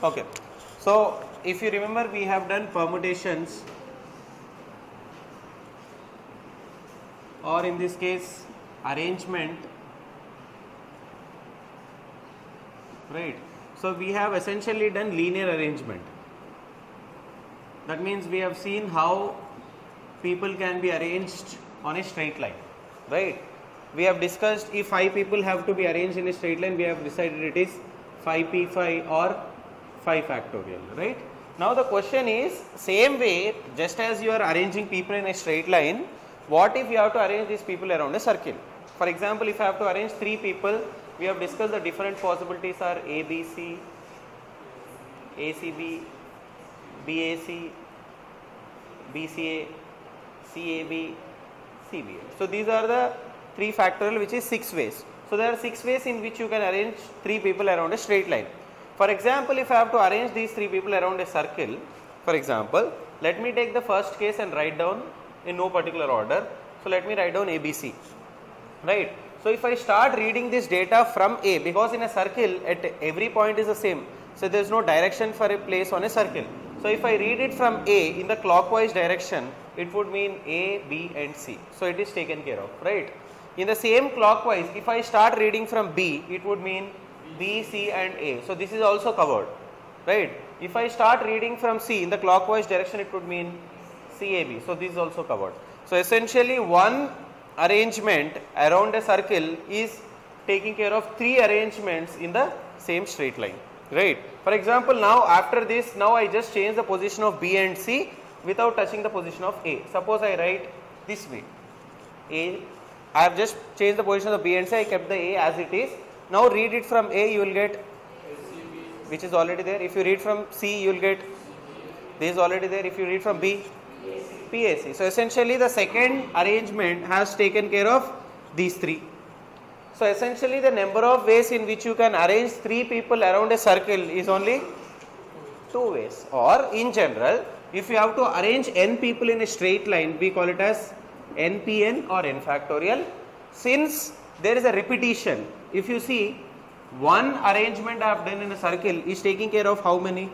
Okay. So if you remember, we have done permutations, or in this case arrangement, right. So we have essentially done linear arrangement. That means we have seen how people can be arranged on a straight line, right. We have discussed if 5 people have to be arranged in a straight line, we have decided it is 5p5 or 5 factorial, right. Now the question is, same way, just as you are arranging people in a straight line, what if you have to arrange these people around a circle? For example, if I have to arrange 3 people, we have discussed the different possibilities are ABC, ACB, BAC, BCA, CAB, CBA. So these are the 3 factorial, which is 6 ways. So there are 6 ways in which you can arrange 3 people around a straight line. For example, if I have to arrange these 3 people around a circle, for example, let me take the first case and write down in no particular order. So let me write down ABC, right. So if I start reading this data from A, because in a circle at every point is the same, so there is no direction for a place on a circle. So if I read it from A in the clockwise direction, it would mean A, B and C. So it is taken care of, right. In the same clockwise, if I start reading from B, it would mean B, C and A. So this is also covered, right. If I start reading from C in the clockwise direction, it would mean CAB. So this is also covered. So essentially one arrangement around a circle is taking care of 3 arrangements in the same straight line, right. For example, now after this, now I just change the position of B and C without touching the position of A. Suppose I write this way, A, I have just changed the position of B and C, I kept the A as it is. Now read it from A, you will get, which is already there. If you read from C, you will get, this is already there. If you read from B, PAC. So essentially the second arrangement has taken care of these 3. So essentially the number of ways in which you can arrange 3 people around a circle is only 2 ways. Or in general, if you have to arrange n people in a straight line, we call it as npn or n factorial. Since there is a repetition, if you see, one arrangement I have done in a circle is taking care of how many?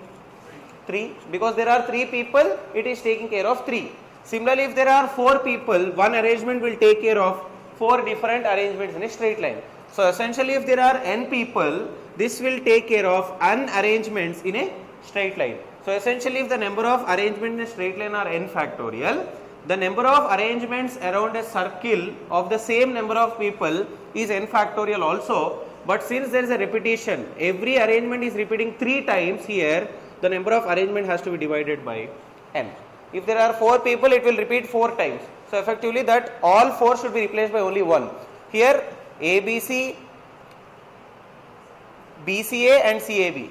3. Because there are 3 people, it is taking care of 3. Similarly, if there are 4 people, one arrangement will take care of 4 different arrangements in a straight line. So essentially, if there are n people, this will take care of n arrangements in a straight line. So essentially, if the number of arrangements in a straight line are n factorial, the number of arrangements around a circle of the same number of people is n factorial also. But since there is a repetition, every arrangement is repeating 3 times here, the number of arrangement has to be divided by n. If there are 4 people, it will repeat 4 times. So effectively that all 4 should be replaced by only 1. Here ABC, BCA and CAB.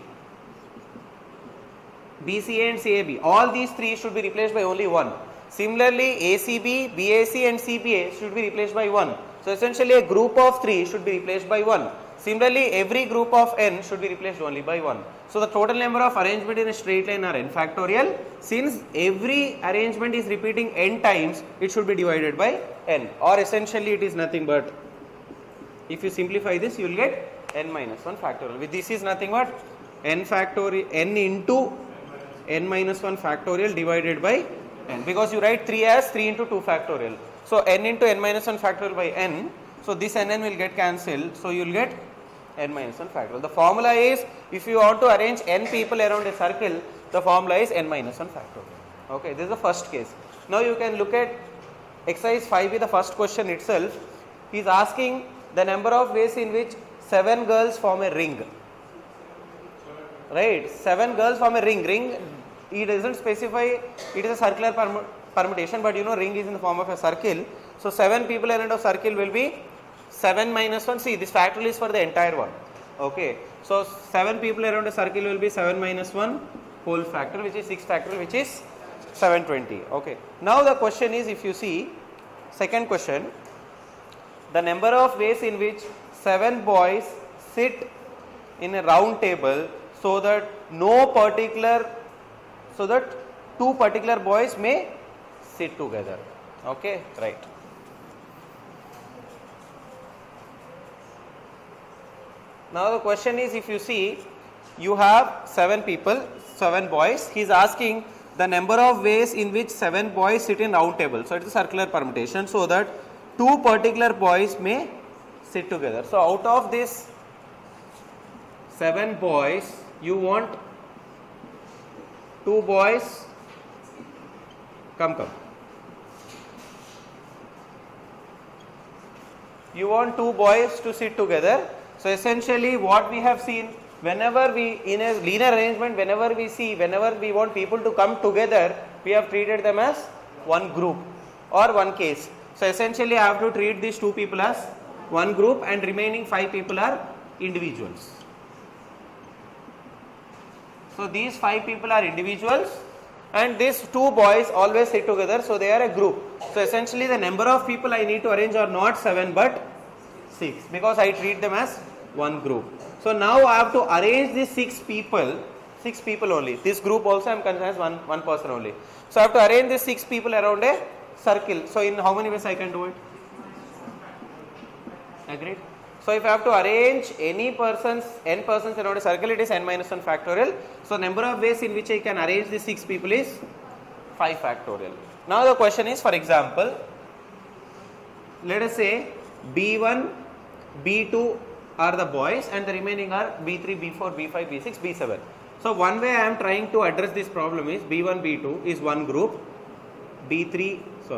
BCA and CAB, all these 3 should be replaced by only 1. Similarly, ACB, BAC and CBA should be replaced by 1. So essentially a group of 3 should be replaced by 1. Similarly, every group of n should be replaced only by 1. So the total number of arrangement in a straight line are n factorial. Since every arrangement is repeating n times, it should be divided by n, or essentially it is nothing but, if you simplify this, you will get n minus 1 factorial. With this is nothing but n factorial, n into n minus 1 factorial divided by n, because you write 3 as 3 into 2 factorial. So n into n minus 1 factorial by n. So this n will get cancelled. So you will get n minus 1 factorial. The formula is, if you want to arrange n people around a circle, the formula is n minus 1 factorial. Okay, this is the first case. Now you can look at exercise 5b, the first question itself. He is asking the number of ways in which 7 girls form a ring. Right, 7 girls form a ring. Ring, he doesn't specify it is a circular permutation, but you know ring is in the form of a circle. So 7 people around a circle will be 7 minus 1. See, this factorial is for the entire one. Okay, so 7 people around a circle will be 7 minus 1 whole factorial, which is 6 factorial, which is 720. Okay, now the question is, if you see second question, the number of ways in which 7 boys sit in a round table so that two particular boys may sit together. Okay, right. Now the question is, if you see, you have 7 people, 7 boys. He is asking the number of ways in which 7 boys sit in round table. So it is a circular permutation, so that 2 particular boys may sit together. So out of this 7 boys, you want 2 boys, come. You want 2 boys to sit together. So essentially what we have seen, whenever we, in a linear arrangement, whenever we want people to come together, we have treated them as one group or one case. So essentially I have to treat these 2 people as one group and remaining 5 people are individuals. So these 5 people are individuals and these 2 boys always sit together, so they are a group. So essentially the number of people I need to arrange are not 7 but 6, because I treat them as one group. So now I have to arrange these 6 people only. This group also I am considering as one person only. So I have to arrange these 6 people around a circle. So in how many ways I can do it? Agreed? So if I have to arrange n persons around a circle, it is n minus 1 factorial. So number of ways in which I can arrange these 6 people is 5 factorial. Now the question is, for example, let us say B1, B2 are the boys and the remaining are B3, B4, B5, B6, B7. So one way I am trying to address this problem is B1, B2 is one group, B3,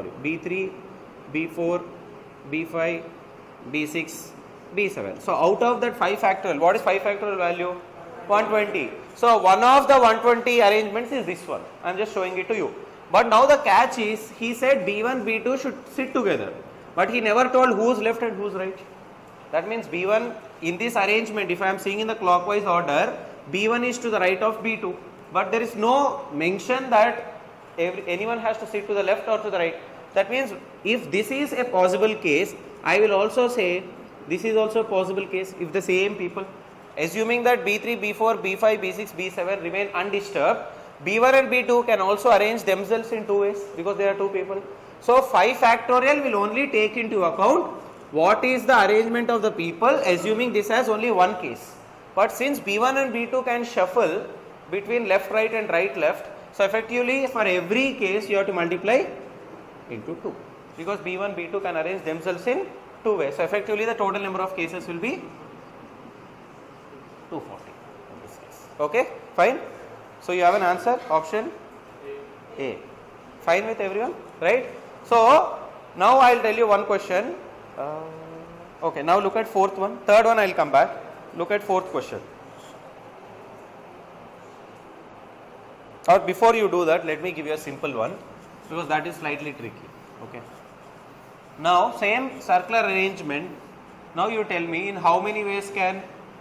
B4, B5, B6, B7. So out of that 5 factorial, what is 5 factorial value? 120. So one of the 120 arrangements is this one. I am just showing it to you. But now the catch is, he said B1, B2 should sit together. But he never told who's left and who's right. That means B1 in this arrangement, if I am seeing in the clockwise order, B1 is to the right of B2. But there is no mention that anyone has to sit to the left or to the right. That means if this is a possible case, I will also say this is also a possible case if the same people, assuming that B3, B4, B5, B6, B7 remain undisturbed, B1 and B2 can also arrange themselves in 2 ways because there are 2 people. So 5 factorial will only take into account what is the arrangement of the people, assuming this has only one case. But since B1 and B2 can shuffle between left right and right left, so effectively for every case you have to multiply into 2, because B1, B2 can arrange themselves in 2 ways. So effectively the total number of cases will be 240 in this case. Okay, fine. So you have an answer, option A. Fine with everyone, right? So now I will tell you one question. Okay, now look at 4th one. 3rd one I will come back. Look at 4th question. Or before you do that, let me give you a simple one, because that is slightly tricky. Okay. Now same circular arrangement. Now you tell me in how many ways can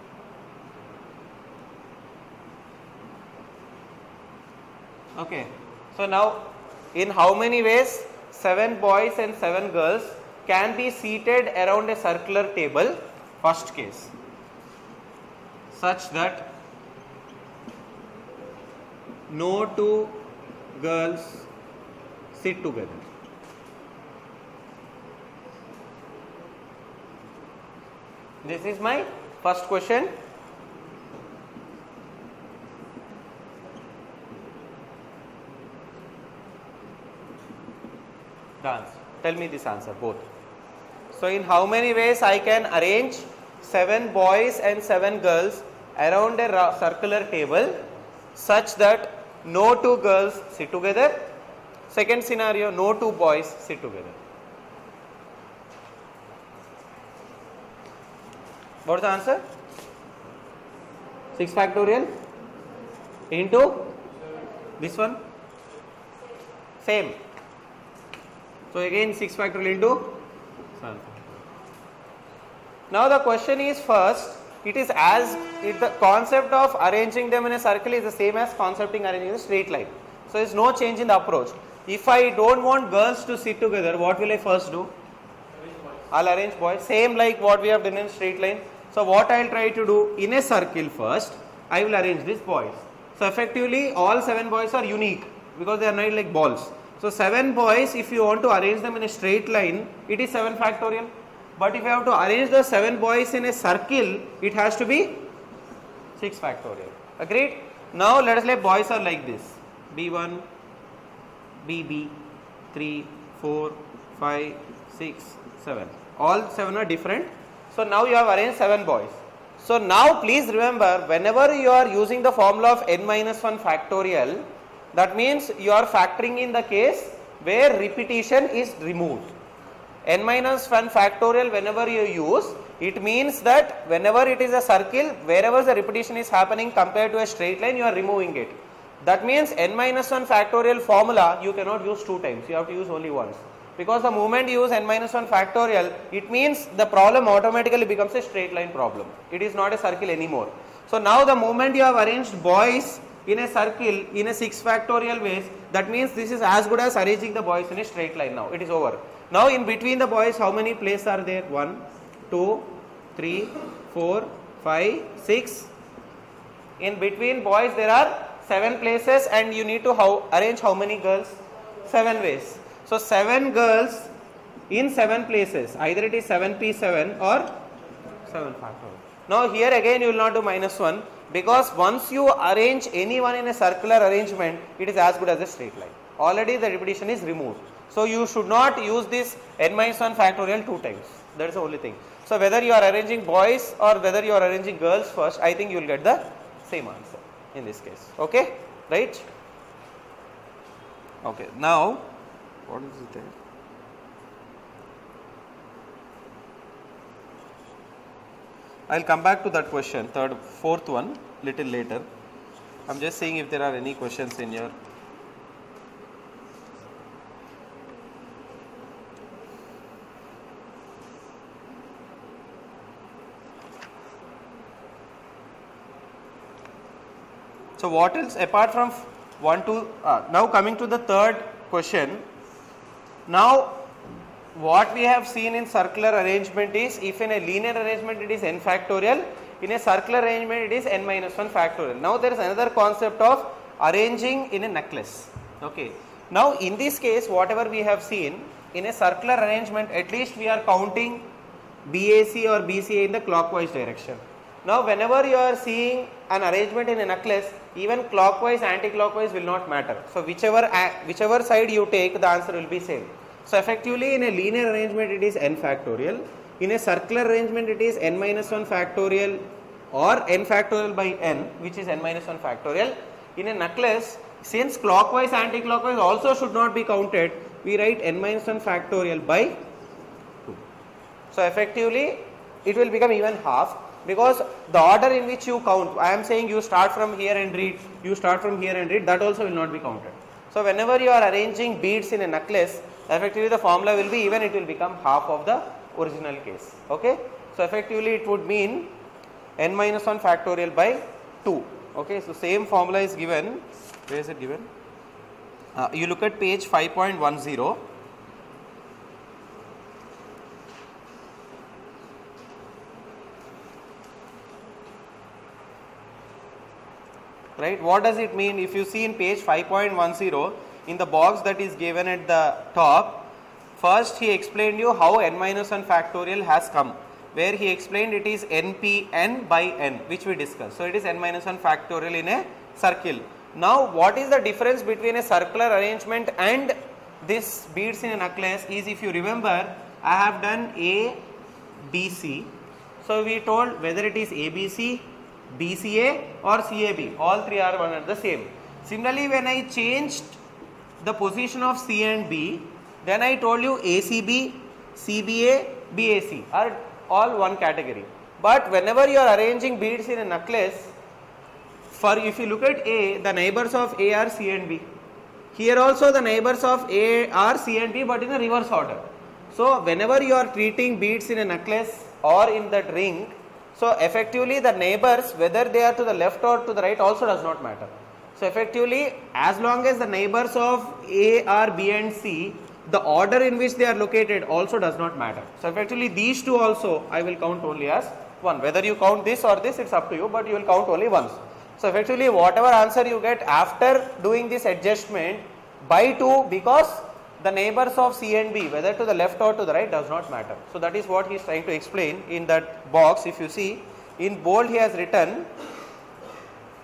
okay. So now in how many ways 7 boys and 7 girls can be seated around a circular table, first case, such that no 2 girls sit together. This is my first question. Dance. Tell me this answer, both. So in how many ways I can arrange 7 boys and 7 girls around a circular table such that no 2 girls sit together. Second scenario, no 2 boys sit together. What is the answer? 6 factorial into this one, same. So again 6 factorial into 7. Now the question is, first, the concept of arranging them in a circle is the same as concepting arranging a straight line. So there is no change in the approach. If I don't want girls to sit together, what will I first do? I'll arrange boys, same like what we have done in straight line. So what I will try to do in a circle first, I will arrange these boys. So effectively all 7 boys are unique because they are not like balls. So 7 boys, if you want to arrange them in a straight line, it is 7 factorial. But if you have to arrange the 7 boys in a circle, it has to be 6 factorial. Agreed? Now let us say boys are like this, B1, BB, 3, 4, 5, 6, 7. All 7 are different. So now you have arranged 7 boys. So now please remember, whenever you are using the formula of n minus 1 factorial, that means you are factoring in the case where repetition is removed. N minus 1 factorial whenever you use, it means that whenever it is a circle, wherever the repetition is happening compared to a straight line, you are removing it. That means n minus 1 factorial formula you cannot use 2 times, you have to use only once. Because the moment you use n minus 1 factorial, it means the problem automatically becomes a straight line problem. It is not a circle anymore. So now the moment you have arranged boys in a circle in a 6 factorial ways, that means this is as good as arranging the boys in a straight line now. It is over. Now in between the boys, how many places are there? 1, 2, 3, 4, 5, 6. In between boys there are 7 places and you need to arrange how many girls? 7 ways. So 7 girls in 7 places, either it is 7p7 or 7 factorial. Now here again you will not do minus 1, because once you arrange anyone in a circular arrangement, it is as good as a straight line. Already the repetition is removed. So you should not use this n minus 1 factorial 2 times. That is the only thing. So whether you are arranging boys or whether you are arranging girls first, I think you will get the same answer in this case. Okay, right? Okay, now what is it there? I will come back to that question, fourth one, little later. I am just seeing if there are any questions in here. So what else apart from 1 to, now coming to the third question. Now what we have seen in circular arrangement is, if in a linear arrangement it is n factorial, in a circular arrangement it is n minus 1 factorial. Now there is another concept of arranging in a necklace. Okay. Now in this case, whatever we have seen, in a circular arrangement at least we are counting BAC or BCA in the clockwise direction. Now whenever you are seeing an arrangement in a necklace, even clockwise, anti-clockwise will not matter. So whichever side you take, the answer will be same. So effectively in a linear arrangement it is n factorial, in a circular arrangement it is n minus 1 factorial or n factorial by n, which is n minus 1 factorial. In a necklace, since clockwise, anti-clockwise also should not be counted, we write n minus 1 factorial by 2. So effectively it will become even half, because the order in which you count, I am saying you start from here and read, you start from here and read, that also will not be counted. So whenever you are arranging beads in a necklace, effectively the formula will be even, it will become half of the original case. Okay. So effectively it would mean n minus 1 factorial by 2. Okay. So same formula is given. Where is it given? You look at page 5.10. Right. What does it mean? If you see in page 5.10, in the box that is given at the top, first he explained you how n minus 1 factorial has come, where he explained it is npn by n, which we discussed. So it is n minus 1 factorial in a circle. Now what is the difference between a circular arrangement and this beads in a necklace is, if you remember, I have done A, B, C. So we told whether it is ABC, BCA or CAB, all three are one and the same. Similarly, when I changed the position of C and B, then I told you ACB, CBA, BAC are all one category. But whenever you are arranging beads in a necklace, if you look at A, the neighbors of A are C and B. Here also the neighbors of A are C and B, but in a reverse order. So whenever you are treating beads in a necklace or in that ring, so effectively the neighbors, whether they are to the left or to the right, also does not matter. So effectively, as long as the neighbors of A are B and C, the order in which they are located also does not matter. So effectively these two also I will count only as one. Whether you count this or this, it's up to you, but you will count only once. So effectively whatever answer you get after doing this adjustment by 2, because the neighbors of C and B, whether to the left or to the right, does not matter. So that is what he is trying to explain in that box. If you see in bold, he has written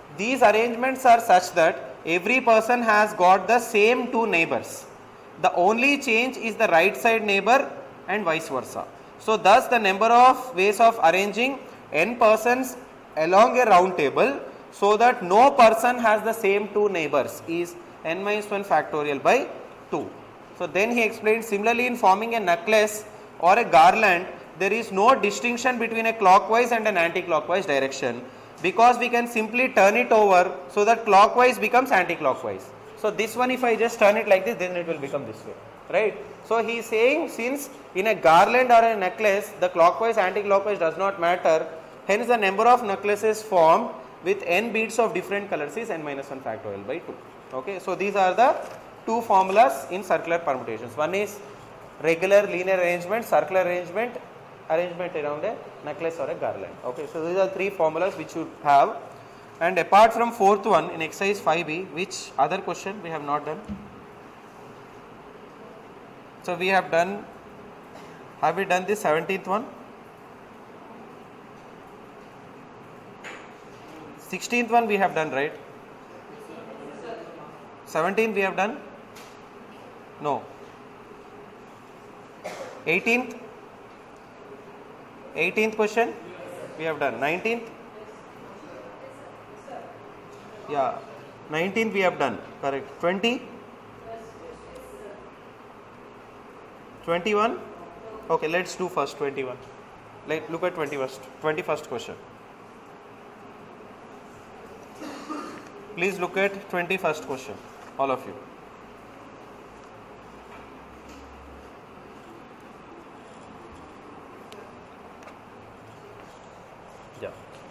these arrangements are such that every person has got the same two neighbors. The only change is the right side neighbor and vice versa. So thus the number of ways of arranging n persons along a round table so that no person has the same two neighbors is n minus 1 factorial by 2. So then he explained, similarly in forming a necklace or a garland, there is no distinction between a clockwise and an anti-clockwise direction, because we can simply turn it over so that clockwise becomes anti-clockwise. So this one, if I just turn it like this, then it will become this way, right? So he is saying, since in a garland or a necklace the clockwise anti-clockwise does not matter, hence the number of necklaces formed with n beads of different colors is n minus 1 factorial by 2. Okay, so these are the two formulas in circular permutations. One is regular linear arrangement, circular arrangement, arrangement around a necklace or a garland. Okay, so these are three formulas which you have. And apart from fourth one, in exercise 5b, which other question we have not done? So we have done, have we done the 17th one? 16th one we have done, right? 17th we have done? No. 18th? 18th question we have done. 19th? Yeah, 19th we have done, correct. 20? 21? Okay, let's do first 21. Look at 21st question. Please look at 21st question, all of you. Yeah.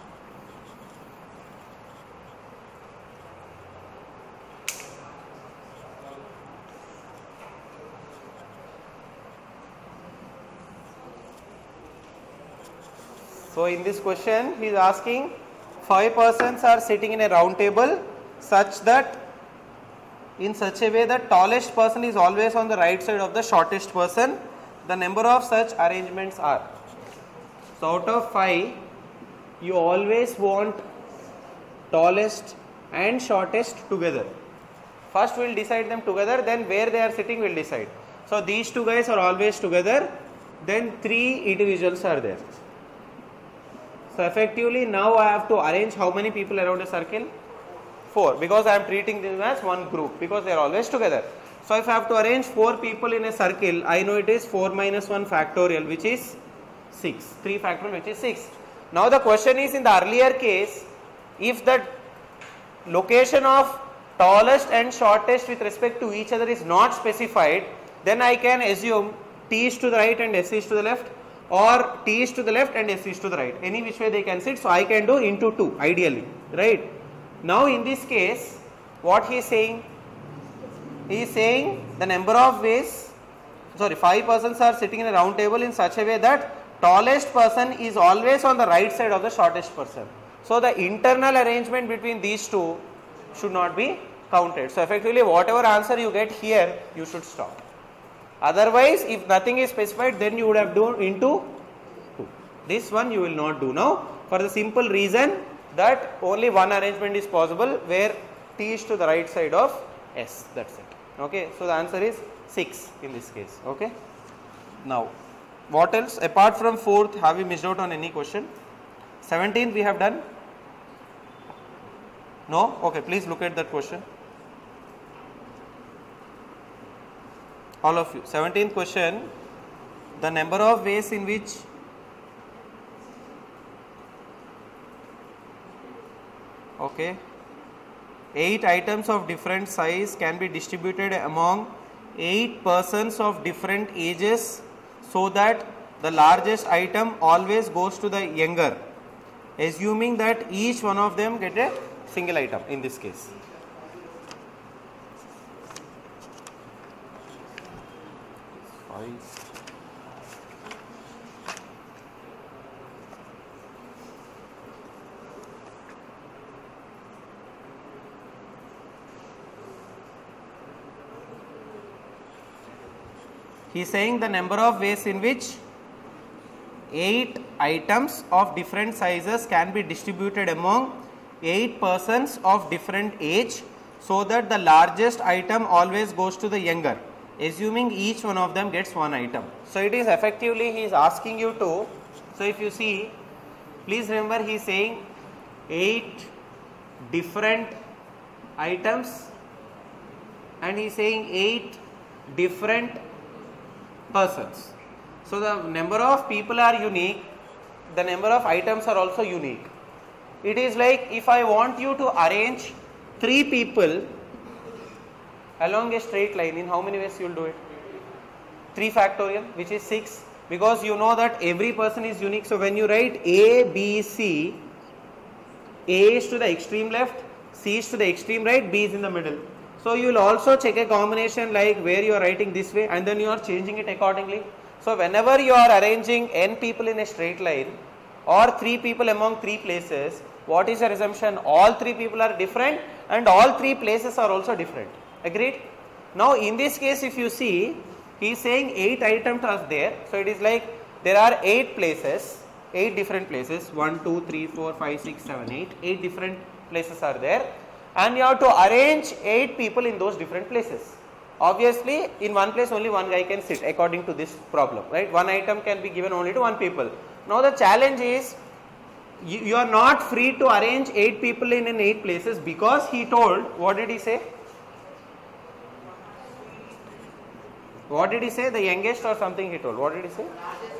So in this question he is asking, 5 persons are sitting in a round table such that in such a way that tallest person is always on the right side of the shortest person. The number of such arrangements are. So out of 5, you always want tallest and shortest together. First we will decide them together, then where they are sitting we will decide. So these two guys are always together, then 3 individuals are there. So effectively now I have to arrange how many people around a circle? 4, because I am treating them as one group, because they are always together. So if I have to arrange 4 people in a circle, I know it is 4 minus 1 factorial, which is 6. 3 factorial, which is 6. Now the question is, in the earlier case, if the location of tallest and shortest with respect to each other is not specified, then I can assume T is to the right and S is to the left, or T is to the left and S is to the right. Any which way they can sit, so I can do into 2 ideally, right? Now in this case, what he is saying? He is saying the number of ways, 5 persons are sitting in a round table in such a way that tallest person is always on the right side of the shortest person. So the internal arrangement between these two should not be counted. So effectively whatever answer you get here, you should stop. Otherwise, if nothing is specified, then you would have done into 2. This one you will not do now, for the simple reason that only one arrangement is possible where T is to the right side of S, that's it. Okay, so the answer is 6 in this case. Okay. Now, what else? Apart from 4th, have we missed out on any question? 17th we have done? No? Okay, please look at that question. All of you. 17th question, the number of ways in which okay, 8 items of different size can be distributed among 8 persons of different ages, so that the largest item always goes to the younger, assuming that each one of them get a single item in this case. He is saying the number of ways in which 8 items of different sizes can be distributed among 8 persons of different age, so that the largest item always goes to the younger, assuming each one of them gets one item. So it is effectively he is asking you to, so if you see, please remember he is saying 8 different items and he is saying 8 different persons. So the number of people are unique, the number of items are also unique. It is like if I want you to arrange 3 people along a straight line, in how many ways you will do it? 3 factorial, which is 6, because you know that every person is unique. So when you write A, B, C, A is to the extreme left, C is to the extreme right, B is in the middle. So you will also check a combination like where you are writing this way and then you are changing it accordingly. So whenever you are arranging n people in a straight line or 3 people among 3 places, what is your assumption? All 3 people are different and all 3 places are also different. Agreed? Now in this case, if you see, he is saying 8 items are there. So it is like there are 8 places, 8 different places, 1, 2, 3, 4, 5, 6, 7, 8, 8 different places are there, and you have to arrange 8 people in those different places. Obviously in one place only one guy can sit according to this problem, right? One item can be given only to one people. Now the challenge is, you are not free to arrange 8 people in 8 places, because he told, what did he say? What did he say? The youngest or something he told. What did he say?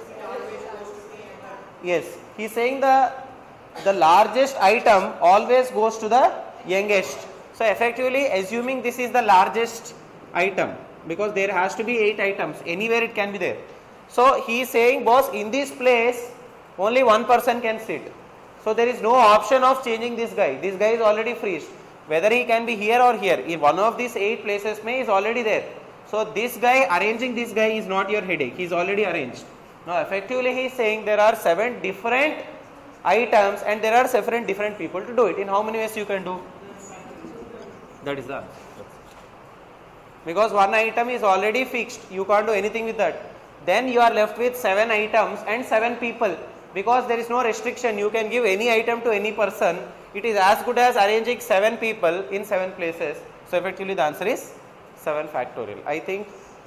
Yes, he is saying the largest item always goes to the youngest. So effectively assuming this is the largest item, because there has to be 8 items, anywhere it can be there. So he is saying, boss, in this place only one person can sit. So there is no option of changing this guy. This guy is already freed. Whether he can be here or here, if one of these 8 places may is already there. So this guy, arranging this guy is not your headache. He is already arranged. Now effectively he is saying there are 7 different items and there are 7 different people to do it. In how many ways you can do? That is the answer. Because one item is already fixed, you can't do anything with that. Then you are left with 7 items and 7 people. Because there is no restriction, you can give any item to any person. It is as good as arranging 7 people in 7 places. So effectively the answer is 7 factorial. I think,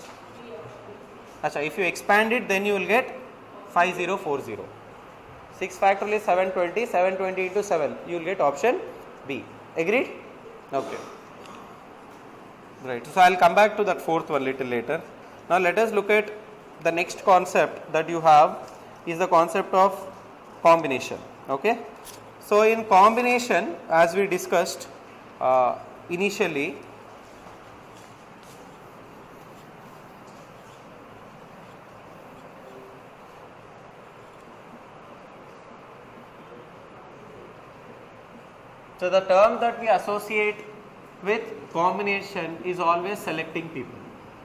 if you expand it, then you will get 5040. 6 factorial is 720, 720 into 7, you will get option B. Agreed? Okay. Right. So I will come back to that 4th one little later. Now let us look at the next concept that you have is the concept of combination. Okay. So in combination, as we discussed initially, so the term that we associate with combination is always selecting people,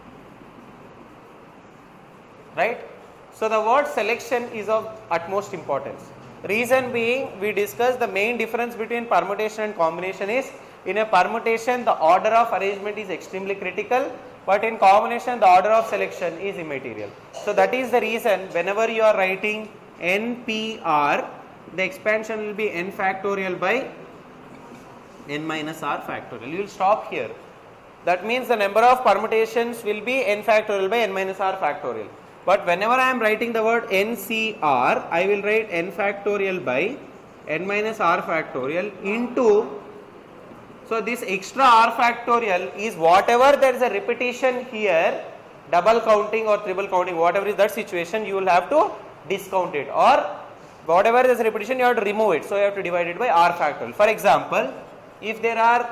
right? So the word selection is of utmost importance. Reason being, we discussed the main difference between permutation and combination is, in a permutation the order of arrangement is extremely critical, but in combination the order of selection is immaterial. So that is the reason whenever you are writing NPR, the expansion will be n factorial by n minus r factorial. You will stop here. That means the number of permutations will be n factorial by n minus r factorial. But whenever I am writing the word NCR, I will write n factorial by n minus r factorial into, so this extra r factorial is whatever there is a repetition here, double counting or triple counting, whatever is that situation, you will have to discount it, or whatever is repetition you have to remove it. So you have to divide it by r factorial. For example, if there are,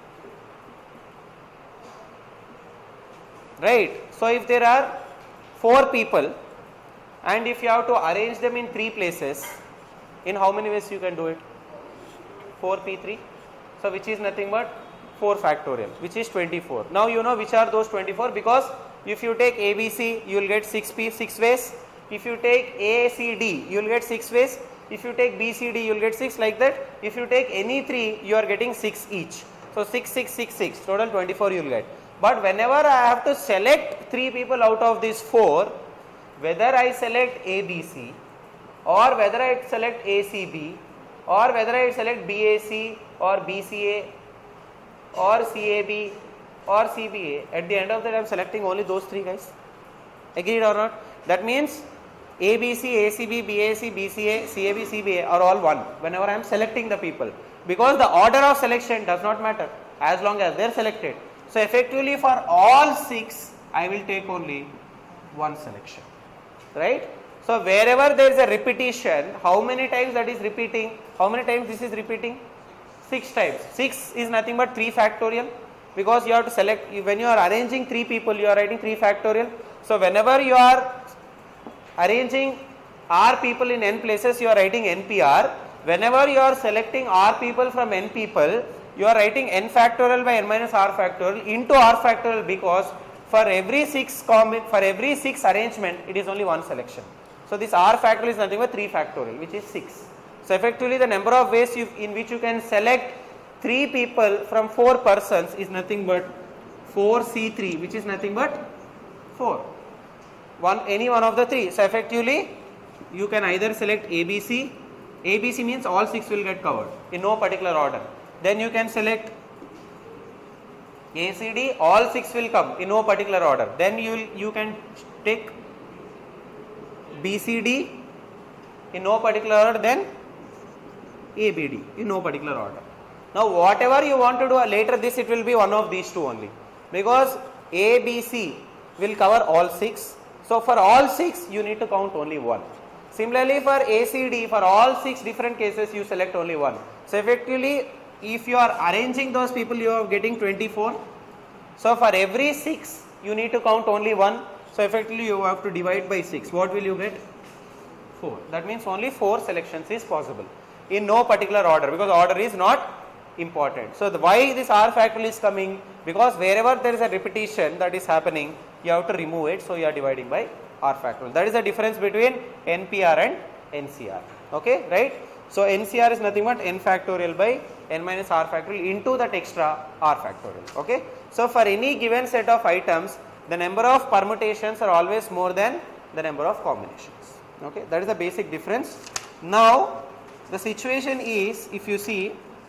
right, so if there are 4 people and if you have to arrange them in 3 places, in how many ways you can do it? 4p3, so which is nothing but 4 factorial, which is 24. Now you know which are those 24, because if you take ABC you will get 6p, 6 ways. If you take ACD you will get 6 ways. If you take BCD you will get 6, like that. If you take any 3 you are getting 6 each. So 6, 6, 6, 6, total 24 you will get. But whenever I have to select 3 people out of these 4, whether I select ABC or whether I select ACB or whether I select BAC or BCA or CAB or CBA, at the end of that I am selecting only those three guys. Agreed or not? That means ABC, ACB, BAC, BCA, CAB, CBA are all one whenever I am selecting the people, because the order of selection does not matter as long as they are selected. So effectively for all 6 I will take only one selection, right? So wherever there is a repetition, how many times that is repeating, how many times this is repeating? 6 times. 6 is nothing but 3 factorial, because you have to select, when you are arranging 3 people you are writing 3 factorial. So whenever you are arranging R people in n places you are writing NPR. Whenever you are selecting R people from n people, you are writing n factorial by n minus R factorial into R factorial, because for every 6 arrangement it is only one selection. So this R factorial is nothing but 3 factorial, which is 6. So effectively the number of ways in which you can select 3 people from 4 persons is nothing but 4C3, which is nothing but 4. Any one of the 3. So effectively you can either select ABC. ABC means all 6 will get covered in no particular order. Then you can select ACD, all 6 will come in no particular order. Then you can take BCD in no particular order, then ABD in no particular order. Now whatever you want to do later, this it will be one of these two only, because ABC will cover all 6. So for all 6 you need to count only 1. Similarly for ACD, for all 6 different cases you select only 1. So effectively if you are arranging those people you are getting 24. So for every 6 you need to count only 1. So effectively you have to divide by 6. What will you get? 4. That means only 4 selections is possible in no particular order, because order is not important. So why this R factorial is coming? Because wherever there is a repetition that is happening, you have to remove it. So you are dividing by R factorial. That is the difference between NPR and NCR. Okay, right? So NCR is nothing but n factorial by n minus R factorial into that extra R factorial. Okay. So for any given set of items, the number of permutations are always more than the number of combinations. Okay, that is the basic difference. Now the situation is, if you see,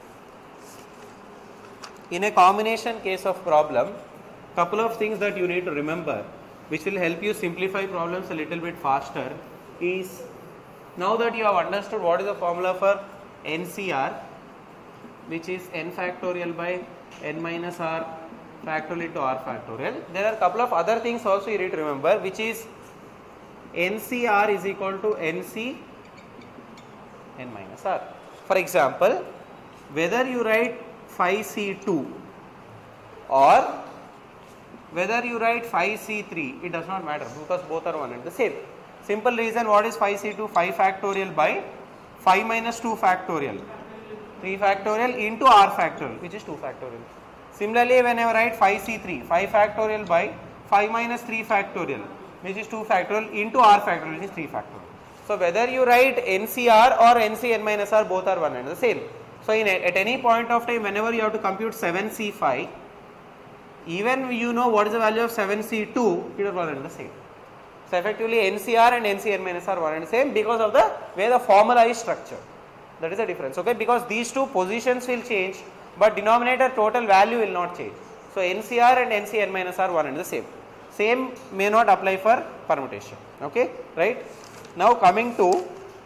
in a combination case of problem, couple of things that you need to remember which will help you simplify problems a little bit faster is, now that you have understood what is the formula for NCR, which is n factorial by n minus R factorial into R factorial, there are a couple of other things also you need to remember, which is NCR is equal to NC n minus R. For example, whether you write 5C2 or whether you write 5C3, it does not matter, because both are one and the same. Simple reason, what is 5C2? 5 factorial by 5 minus 2 factorial, 3 factorial into R factorial, which is 2 factorial. Similarly, when I write 5C3, 5 factorial by 5 minus 3 factorial, which is 2 factorial into R factorial, which is 3 factorial. So whether you write NCR or NCn minus R, both are one and the same. So at any point of time, whenever you have to compute 7C5, even you know what is the value of 7C2, it is one and the same. So effectively NCR and NCn minus R one and the same, because of the way the formula is structured. That is the difference. Okay, because these two positions will change, but denominator total value will not change. So NCR and NCn minus R one and the same. Same may not apply for permutation. Okay, right? Now coming to,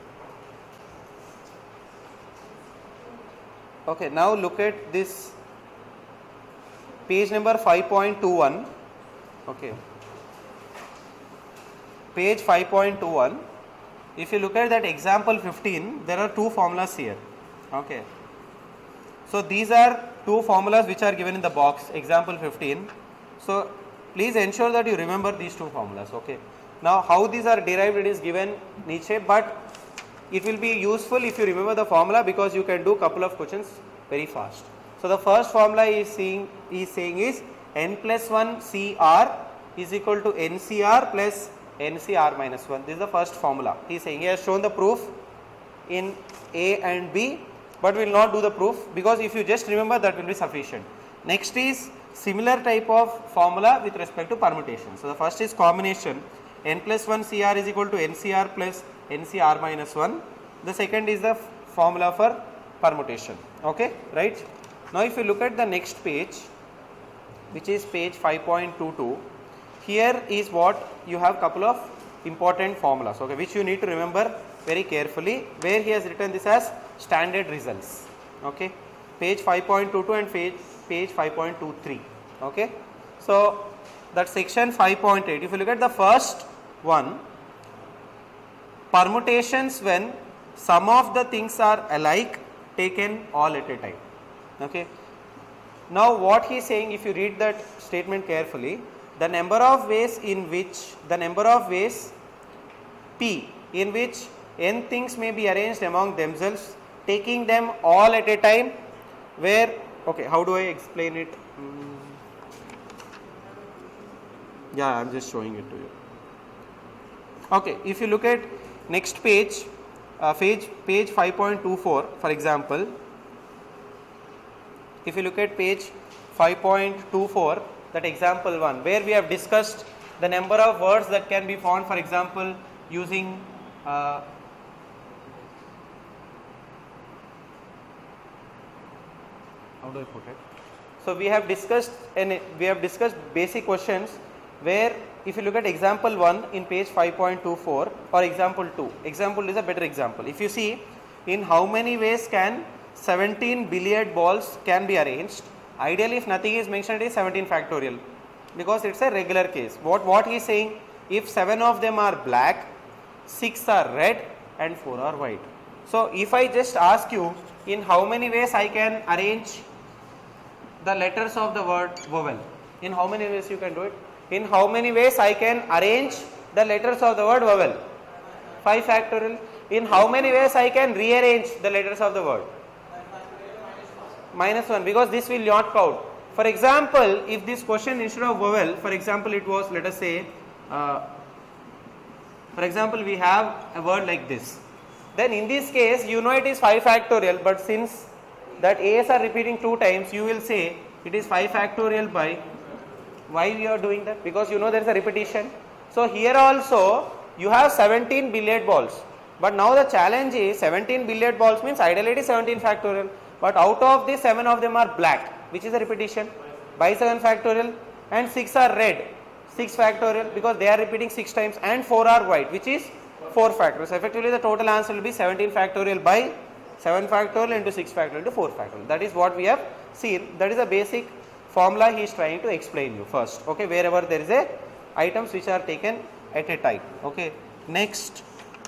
okay, now look at this page number 5.21. Okay, page 5.21. If you look at that example 15, there are two formulas here. Okay, so these are two formulas which are given in the box, example 15. So please ensure that you remember these two formulas. Okay, now how these are derived, it is given niche, but it will be useful if you remember the formula, because you can do couple of questions very fast. So the first formula is saying is n plus 1 CR is equal to NCR plus NCR minus 1. This is the first formula. He is saying, he has shown the proof in A and B, but we will not do the proof, because if you just remember, that will be sufficient. Next is similar type of formula with respect to permutation. So the first is combination, n plus 1 CR is equal to NCR plus NCR minus 1. The second is the formula for permutation. Okay, right? Now if you look at the next page, which is page 5.22, here is what you have couple of important formulas, okay, which you need to remember very carefully, where he has written this as standard results. Okay, page 5.22 and page 5.23. Okay, so that section 5.8, if you look at the first one, permutations when some of the things are alike taken all at a time. Okay, now what he is saying, if you read that statement carefully, the number of ways p in which n things may be arranged among themselves, taking them all at a time, where, okay, how do I explain it? Yeah, I am just showing it to you. Okay, if you look at next page, page 5.24, for example, if you look at page 5.24, that example 1, where we have discussed the number of words that can be found, for example, using how do I put it? So we have discussed basic questions, where if you look at example 1 in page 5.24 or example 2, example is a better example. If you see, in how many ways can 17 billiard balls can be arranged, ideally if nothing is mentioned, it is 17 factorial, because it is a regular case. What he is saying, if 7 of them are black, 6 are red and 4 are white. So if I just ask you, in how many ways I can arrange the letters of the word vowel, in how many ways you can do it? In how many ways I can arrange the letters of the word vowel? 5 factorial. In how many ways I can rearrange the letters of the word? -1, because this will not count. For example, if this question instead of vowel, for example, it was, let us say, for example, we have a word like this. Then in this case, you know it is 5 factorial, but since that A's are repeating 2 times, you will say it is 5 factorial by, why we are doing that? Because you know there is a repetition. So here also you have 17 billiard balls, but now the challenge is 17 billiard balls means ideally it is 17 factorial, but out of this 7 of them are black, which is a repetition, by 7 factorial, and 6 are red, 6 factorial, because they are repeating 6 times, and 4 are white, which is 4 factorial. So effectively the total answer will be 17 factorial by 7 factorial into 6 factorial into 4 factorial. That is what we have seen. That is a basic formula he is trying to explain you first. Okay, wherever there is a items which are taken at a time. Okay, next.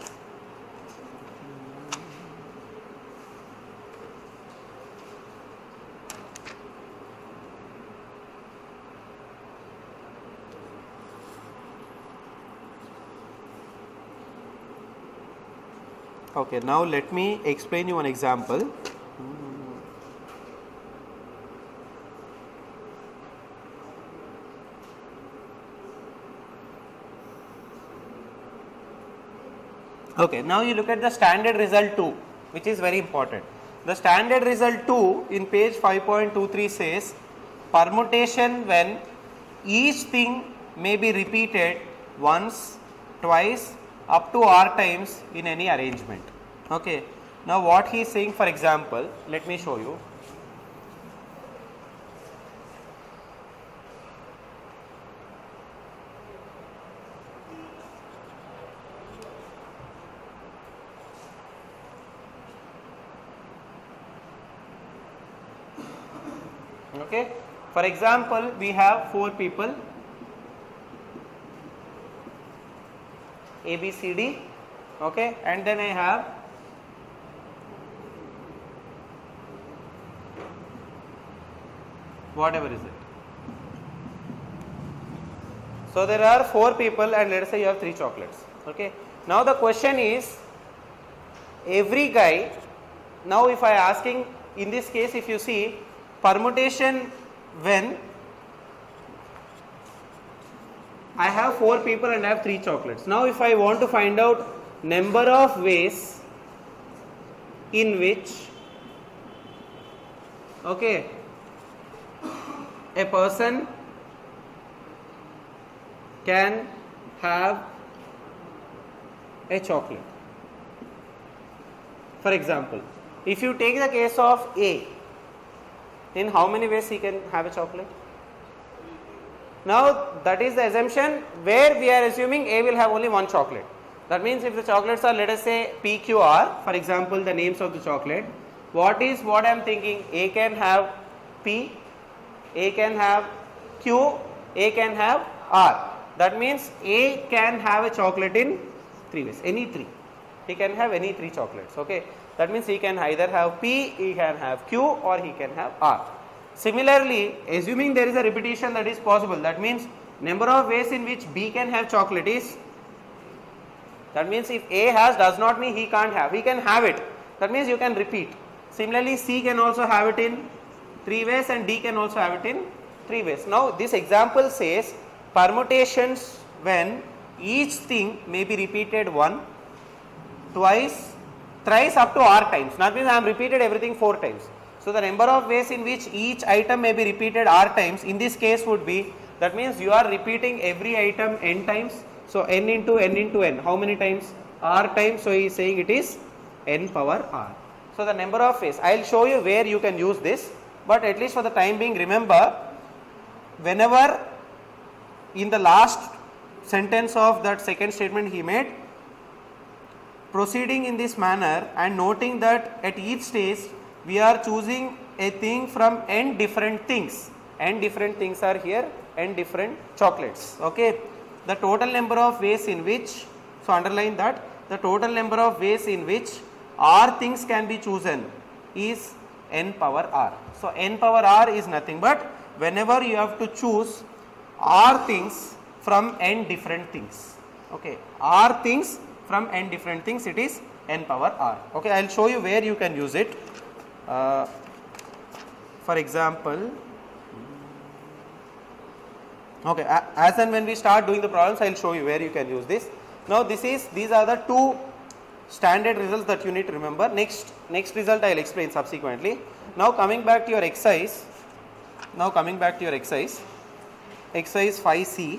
Okay, now let me explain you one example. Okay, now you look at the standard result 2, which is very important. The standard result 2 in page 5.23 says, permutation when each thing may be repeated once, twice, up to r times in any arrangement. Okay, now what he is saying, for example, let me show you. Okay, for example, we have 4 people, A, B, C, D, okay, and then I have whatever is it. So there are 4 people, and let us say you have 3 chocolates. Okay, now the question is, every guy, now if I asking, in this case if you see, permutation when I have 4 people and I have 3 chocolates. Now if I want to find out number of ways in which, okay, a person can have a chocolate. For example, if you take the case of A, in how many ways he can have a chocolate? Now that is the assumption where we are assuming A will have only one chocolate. That means if the chocolates are, let us say, PQR, for example, the names of the chocolate, what I am thinking? A can have P, A can have Q, A can have R. That means A can have a chocolate in 3 ways, any 3. He can have any 3 chocolates, okay. That means he can either have P, he can have Q, or he can have R. Similarly, assuming there is a repetition that is possible, that means number of ways in which B can have chocolate is, that means if A has does not mean he can't have, he can have it. That means you can repeat. Similarly, C can also have it in 3 ways and D can also have it in 3 ways. Now this example says permutations when each thing may be repeated 1, twice, thrice up to R times. That means I am repeated everything 4 times. So the number of ways in which each item may be repeated R times in this case would be, that means you are repeating every item n times. So n into n. How many times? R times. So he is saying it is n power R. So the number of ways. I will show you where you can use this, but at least for the time being, remember, whenever in the last sentence of that second statement he made, proceeding in this manner and noting that at each stage we are choosing a thing from n different things. N different things are here, n different chocolates, okay. The total number of ways in which, so underline that, the total number of ways in which R things can be chosen is n power R. So n power R is nothing but whenever you have to choose R things from n different things, okay. R things from n different things, it is n power R, okay. I will show you where you can use it. For example, okay, as and when we start doing the problems, I will show you where you can use this. Now these are the 2 standard results that you need to remember. Next result I will explain subsequently. Now coming back to your exercise, exercise 5C.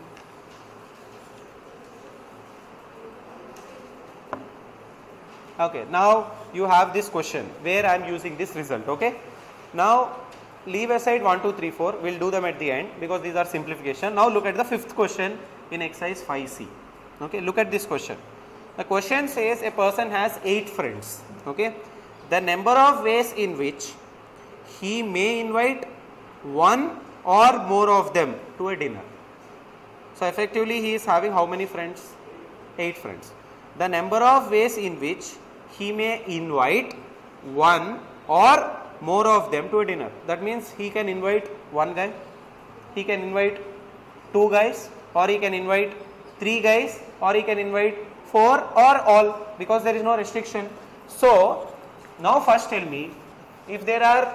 Okay, now you have this question where I am using this result, okay. Now leave aside 1, 2, 3, 4, we will do them at the end because these are simplification. Now look at the 5th question in exercise 5C, okay. Look at this question. The question says a person has 8 friends, okay. The number of ways in which he may invite 1 or more of them to a dinner. So effectively he is having how many friends? 8 friends. The number of ways in which he may invite 1 or more of them to a dinner. That means he can invite 1 guy, he can invite 2 guys, or he can invite 3 guys, or he can invite 4 or all, because there is no restriction. So now first tell me, if there are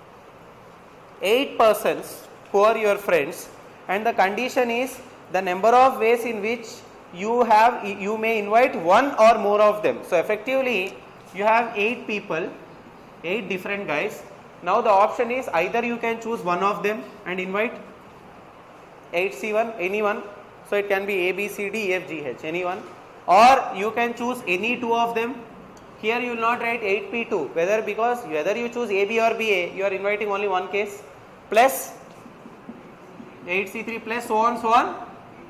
8 persons who are your friends and the condition is the number of ways in which you may invite 1 or more of them. So effectively you have 8 people, 8 different guys. Now the option is either you can choose 1 of them and invite 8C1, anyone. So it can be A, B, C, D, E, F, G, H, anyone. Or you can choose any 2 of them. Here you will not write 8P2, whether you choose AB or BA, you are inviting only one case, plus 8C3 plus so on.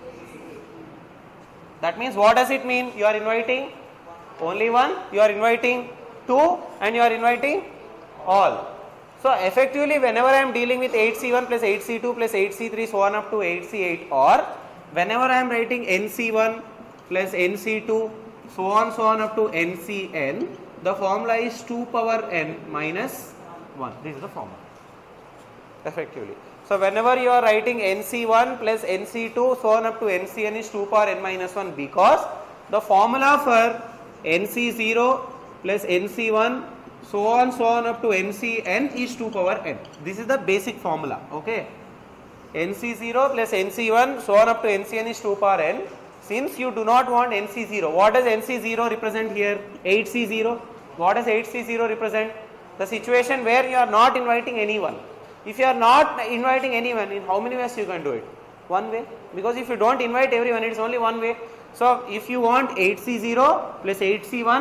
That means what does it mean? You are inviting only 1, you are inviting 2, and you are inviting all. So effectively whenever I am dealing with 8C1 plus 8C2 plus 8C3 so on up to 8C8, or whenever I am writing NC1 plus NC2 so on up to NCN, the formula is 2 power n minus 1. This is the formula effectively. So whenever you are writing NC1 plus NC2 so on up to NCN is 2 power n minus 1, because the formula for NC0 plus NC1 so on up to NCN is 2 power n. This is the basic formula, okay. NC0 plus NC1 so on up to NCN is 2 power n. Since you do not want NC0, what does NC0 represent here? 8C0. What does 8C0 represent? The situation where you are not inviting anyone. If you are not inviting anyone, in how many ways you can do it? 1 way. Because if you don't invite everyone, it is only 1 way. So if you want 8C0 plus 8C1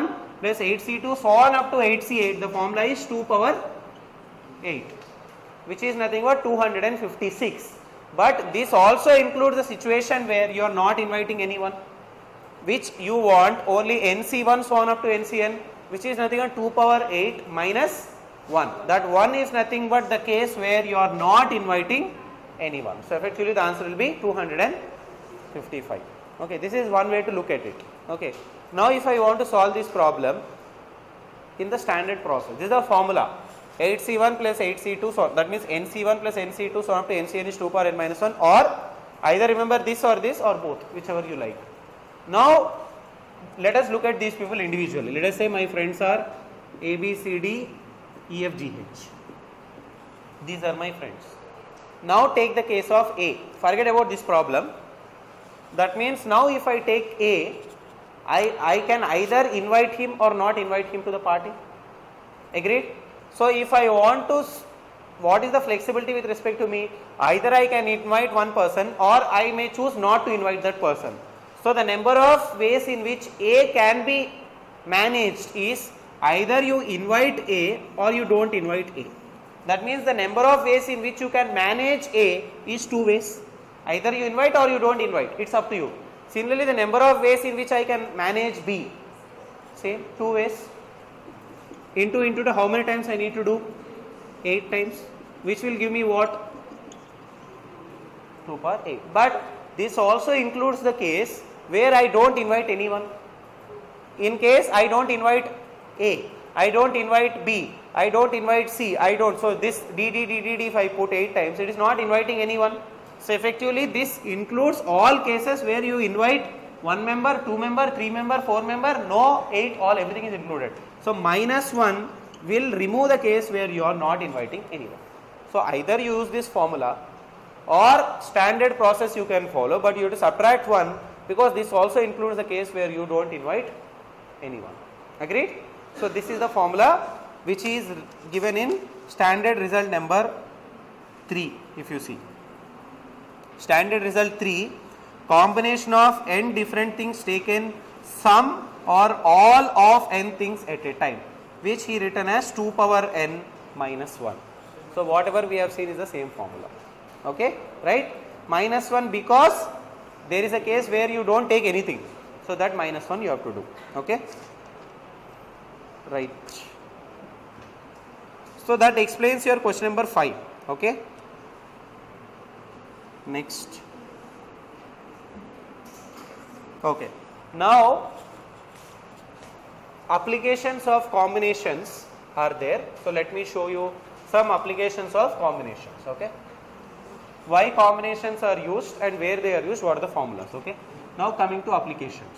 plus 8C2 so on up to 8C8, the formula is 2 power 8, which is nothing but 256. But this also includes the situation where you are not inviting anyone, which you want only NC1 so on up to NCN, which is nothing but 2 power 8 minus 1. That 1 is nothing but the case where you are not inviting anyone. So effectively the answer will be 255. Okay, this is one way to look at it. Okay, now if I want to solve this problem in the standard process, this is the formula 8C1 plus 8C2, so that means NC1 plus NC2 so on up to NCN is 2 power n minus 1, or either remember this or both, whichever you like. Now let us look at these people individually. Let us say my friends are A, B, C, D, E, F, G, H. These are my friends. Now take the case of A. Forget about this problem. That means now if I take A, I can either invite him or not invite him to the party. Agreed? So if I want to, what is the flexibility with respect to me? Either I can invite one person or I may choose not to invite that person. So the number of ways in which A can be managed is either you invite A or you don't invite A. That means the number of ways in which you can manage A is 2 ways. Either you invite or you don't invite. It's up to you. Similarly, the number of ways in which I can manage B, same 2 ways. Into how many times I need to do? 8 times, which will give me what? 2 power 8. But this also includes the case where I don't invite anyone. In case I don't invite A, I don't invite B, I don't invite C, I don't. So this D if I put 8 times, it is not inviting anyone. So effectively this includes all cases where you invite 1 member, 2 member, 3 member, 4 member, no 8, all everything is included. So minus 1 will remove the case where you are not inviting anyone. So either you use this formula or standard process you can follow, but you have to subtract 1 because this also includes the case where you don't invite anyone. Agreed? So this is the formula which is given in standard result number 3, if you see. Standard result 3, combination of n different things taken some or all of n things at a time, which he written as 2 power n minus 1. So whatever we have seen is the same formula. Okay, right? Minus 1 because there is a case where you don't take anything. So that minus 1 you have to do. Okay, right. So that explains your question number 5. Okay. Next. Okay. Now applications of combinations are there. So let me show you some applications of combinations. Okay. Why combinations are used and where they are used, what are the formulas. Okay. Now coming to applications.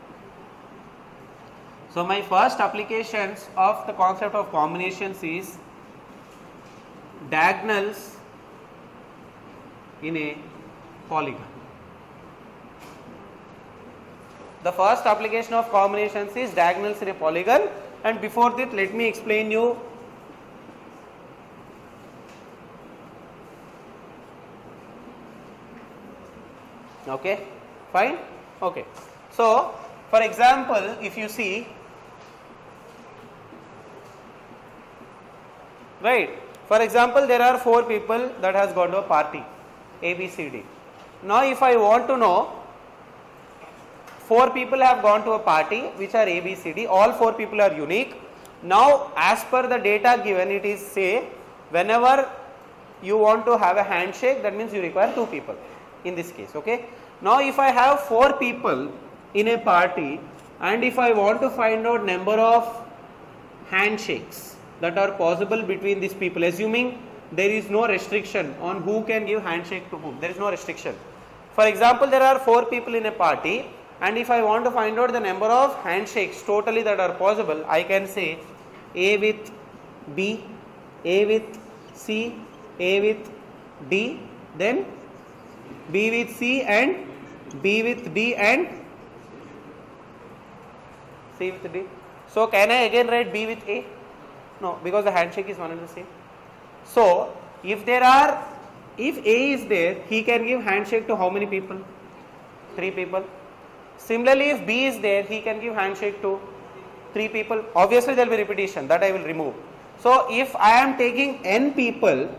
So my first applications of the concept of combinations is diagonals in a polygon. The first application of combinations is diagonals in a polygon, and before that let me explain you okay, fine, okay. So for example, if you see, right, for example there are 4 people that has gone to a party A, B, C, D. Now if I want to know, 4 people have gone to a party which are A, B, C, D, all 4 people are unique. Now as per the data given, it is say whenever you want to have a handshake, that means you require 2 people in this case. Okay. Now if I have 4 people in a party and if I want to find out number of handshakes that are possible between these people, assuming there is no restriction on who can give handshake to whom, there is no restriction. For example, there are 4 people in a party, and if I want to find out the number of handshakes totally that are possible, I can say A with B, A with C, A with D, then B with C and B with D and C with D. So can I again write B with A? No, because the handshake is one and the same. So if A is there, he can give handshake to how many people? 3 people. Similarly, if B is there, he can give handshake to 3 people, obviously there will be repetition, that I will remove. So if I am taking n people,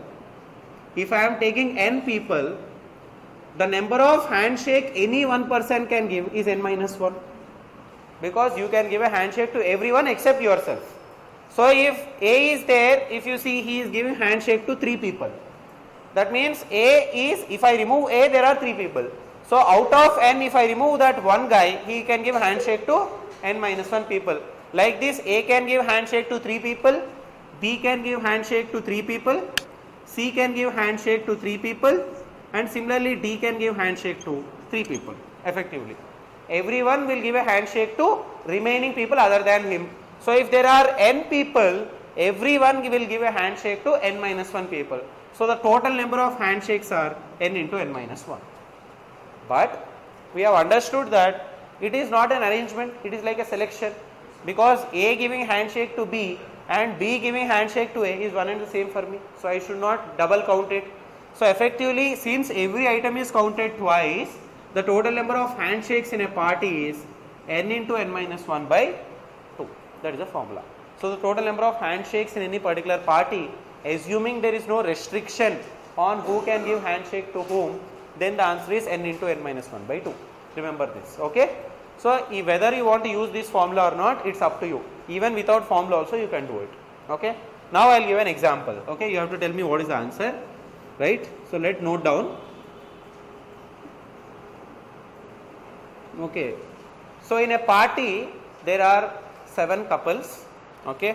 the number of handshake any one person can give is n minus 1, because you can give a handshake to everyone except yourself. So if A is there, if you see, he is giving handshake to 3 people. That means A is, if I remove A, there are 3 people. So out of n, if I remove that one guy, he can give handshake to n minus 1 people. Like this, A can give handshake to 3 people, B can give handshake to 3 people, C can give handshake to 3 people, and similarly D can give handshake to 3 people effectively. Everyone will give a handshake to remaining people other than him. So if there are n people, everyone will give a handshake to n minus 1 people. So the total number of handshakes are n into n minus 1. But we have understood that it is not an arrangement, it is like a selection, because A giving handshake to B and B giving handshake to A is one and the same for me. So I should not double count it. So effectively, since every item is counted twice, the total number of handshakes in a party is n into n minus 1 by 2. That is the formula. So the total number of handshakes in any particular party, assuming there is no restriction on who can give handshake to whom, then the answer is n into n minus 1 by 2. Remember this, okay? So whether you want to use this formula or not, it's up to you. Even without formula also you can do it, okay? Now I will give an example, okay? You have to tell me what is the answer, right? So let's note down. Okay, so in a party there are 7 couples, okay?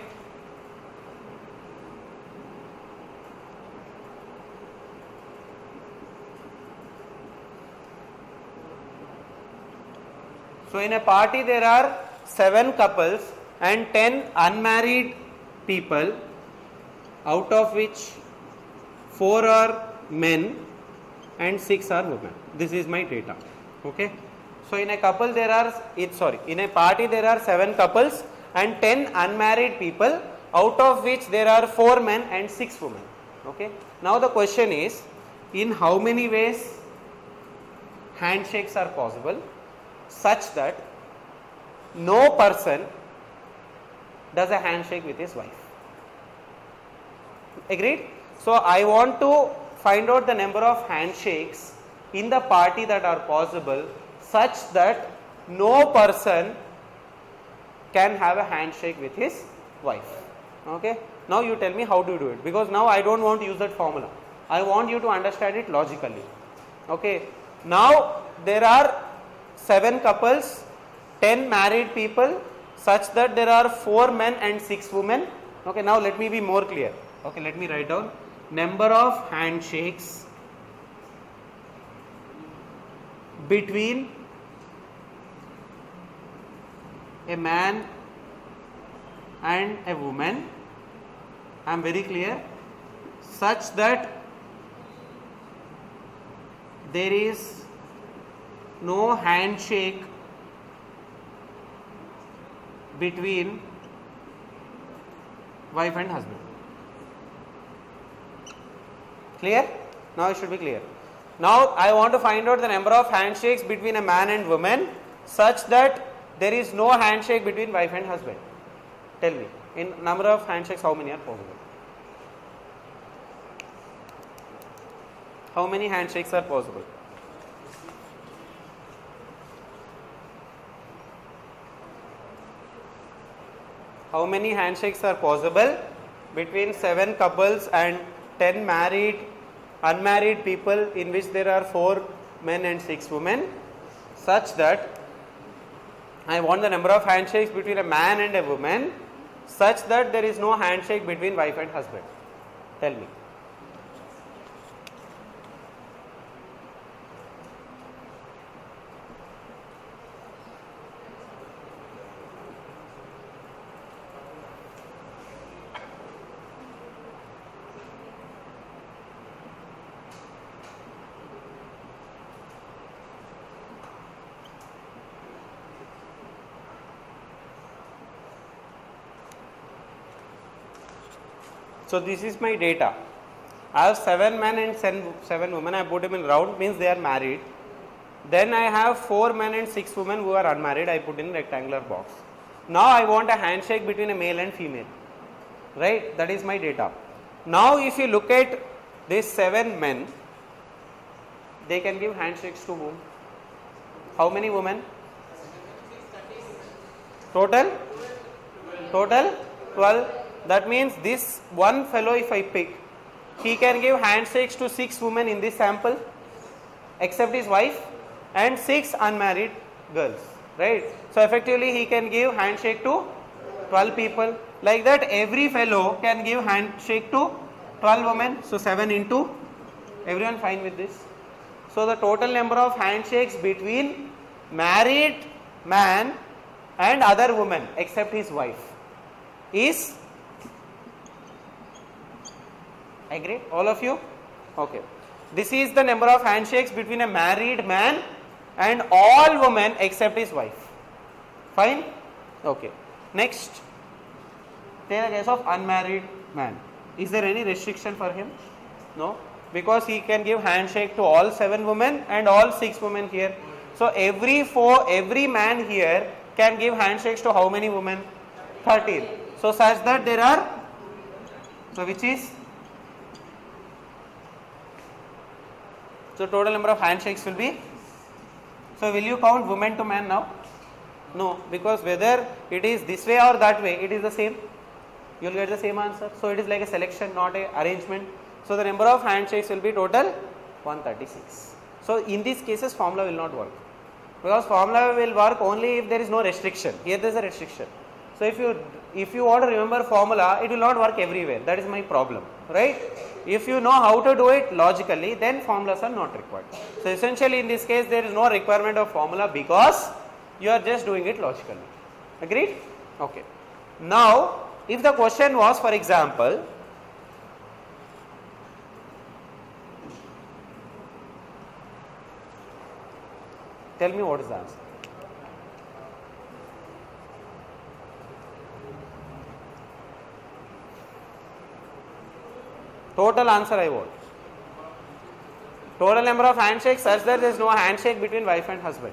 So in a party there are 7 couples and 10 unmarried people, out of which 4 are men and 6 are women. This is my data, okay? So in a couple there are, in a party there are 7 couples and 10 unmarried people, out of which there are 4 men and 6 women, okay? Now the question is, in how many ways handshakes are possible such that no person does a handshake with his wife? Agreed? So I want to find out the number of handshakes in the party that are possible such that no person can have a handshake with his wife, okay? Now you tell me how to do it, because now I don't want to use that formula. I want you to understand it logically, okay? Now there are 7 couples, 10 married people, such that there are 4 men and 6 women, okay? Now let me be more clear, okay? Let me write down number of handshakes between a man and a woman, I am very clear, such that there is no handshake between wife and husband. Clear? Now it should be clear. Now I want to find out the number of handshakes between a man and woman such that there is no handshake between wife and husband. Tell me, in number of handshakes how many are possible? How many handshakes are possible? How many handshakes are possible between 7 couples and 10 unmarried people, in which there are 4 men and 6 women, such that I want the number of handshakes between a man and a woman such that there is no handshake between wife and husband? Tell me. So this is my data. I have 7 men and 7 women. I put them in round, means they are married. Then I have 4 men and 6 women who are unmarried. I put in rectangular box. Now I want a handshake between a male and female, right? That is my data. Now if you look at these 7 men, they can give handshakes to whom? How many women? Total 12. That means this one fellow, if I pick, he can give handshakes to 6 women in this sample except his wife and 6 unmarried girls, right? So effectively he can give handshake to 12 people. Like that every fellow can give handshake to 12 women. So 7 into, everyone fine with this? So the total number of handshakes between married man and other woman except his wife is, agree all of you? Okay. This is the number of handshakes between a married man and all women except his wife. Fine? Okay. Next, take the case of unmarried man. Is there any restriction for him? No, because he can give handshake to all 7 women and all 6 women here. So every man here can give handshakes to how many women? 13. So such that there are, so which is, so total number of handshakes will be, so will you count woman to man now? No, because whether it is this way or that way, it is the same. You will get the same answer. So it is like a selection, not a arrangement. So the number of handshakes will be total 136. So in these cases formula will not work, because formula will work only if there is no restriction. Here there is a restriction. So if you want to remember formula, it will not work everywhere. That is my problem, right? If you know how to do it logically, then formulas are not required. So essentially in this case there is no requirement of formula because you are just doing it logically. Agreed? Okay. Now if the question was, for example, tell me what is the answer. Total answer I want. Total number of handshakes such that there is no handshake between wife and husband.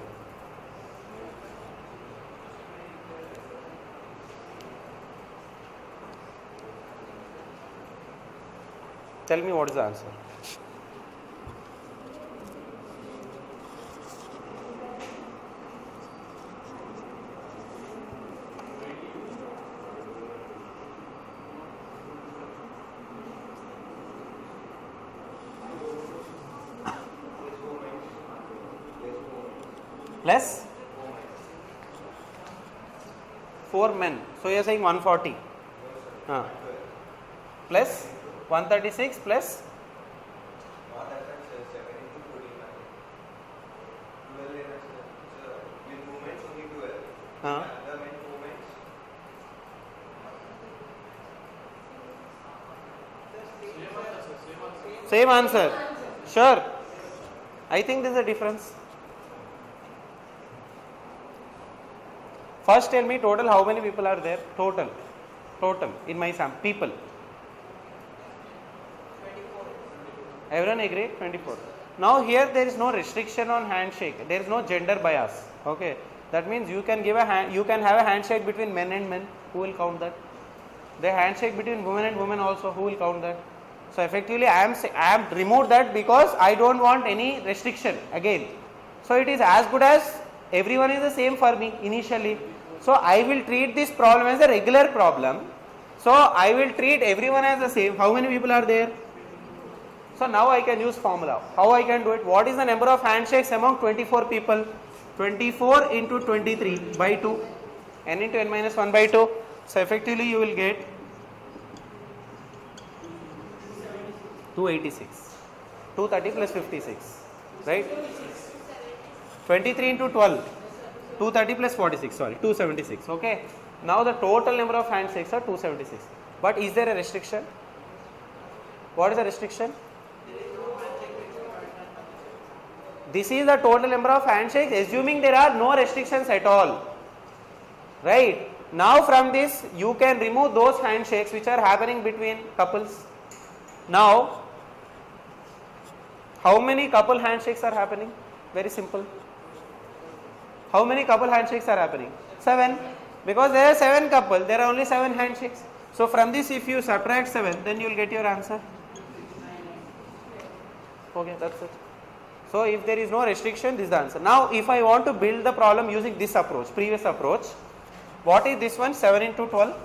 Tell me what is the answer. Plus 4 men. So you are saying 140. Plus 136 plus same answer. Sure. I think there is a difference. First tell me total how many people are there? Total in my sample people. Everyone agree? 24. Now here there is no restriction on handshake. There is no gender bias. Okay. That means you can give you can have a handshake between men and men. Who will count that? The handshake between women and women also. Who will count that? So effectively I am removed that because I don't want any restriction again. So it is as good as everyone is the same for me initially. So I will treat this problem as a regular problem. So I will treat everyone as the same. How many people are there? So now I can use formula. How I can do it? What is the number of handshakes among 24 people? 24 into 23 by 2. N into n minus 1 by 2. So effectively you will get 286. 230 plus 56. Right? 23 into 12. 230 plus 46. Sorry. 276. Okay. Now the total number of handshakes are 276. But is there a restriction? What is the restriction? This is the total number of handshakes assuming there are no restrictions at all. Right. Now from this you can remove those handshakes which are happening between couples. Now how many couple handshakes are happening? Very simple. How many couple handshakes are happening? 7. Because there are 7 couples, there are only 7 handshakes. So from this, if you subtract 7, then you will get your answer. Okay, that's it. So if there is no restriction, this is the answer. Now if I want to build the problem using this approach, previous approach, what is this one? 7 into 12?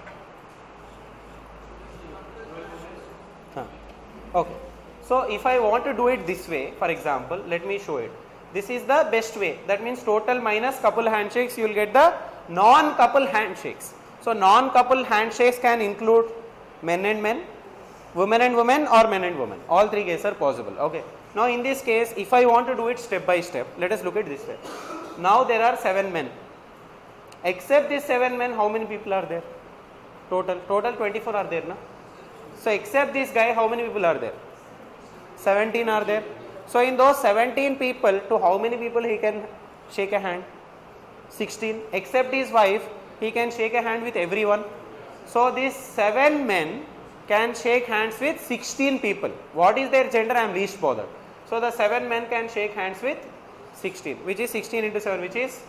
Okay. So if I want to do it this way, for example, let me show it. This is the best way. That means total minus couple handshakes, you will get the non-couple handshakes. So non-couple handshakes can include men and men, women and women, or men and women. All three cases are possible. Okay. Now in this case, if I want to do it step by step, let us look at this way. Now there are 7 men. Except these 7 men, how many people are there? Total 24 are there, na? So except this guy, how many people are there? 17 are there. So in those 17 people, to how many people he can shake a hand? 16. Except his wife, he can shake a hand with everyone. So these 7 men can shake hands with 16 people. What is their gender? I am least bothered. So the 7 men can shake hands with 16, which is 16 into 7, which is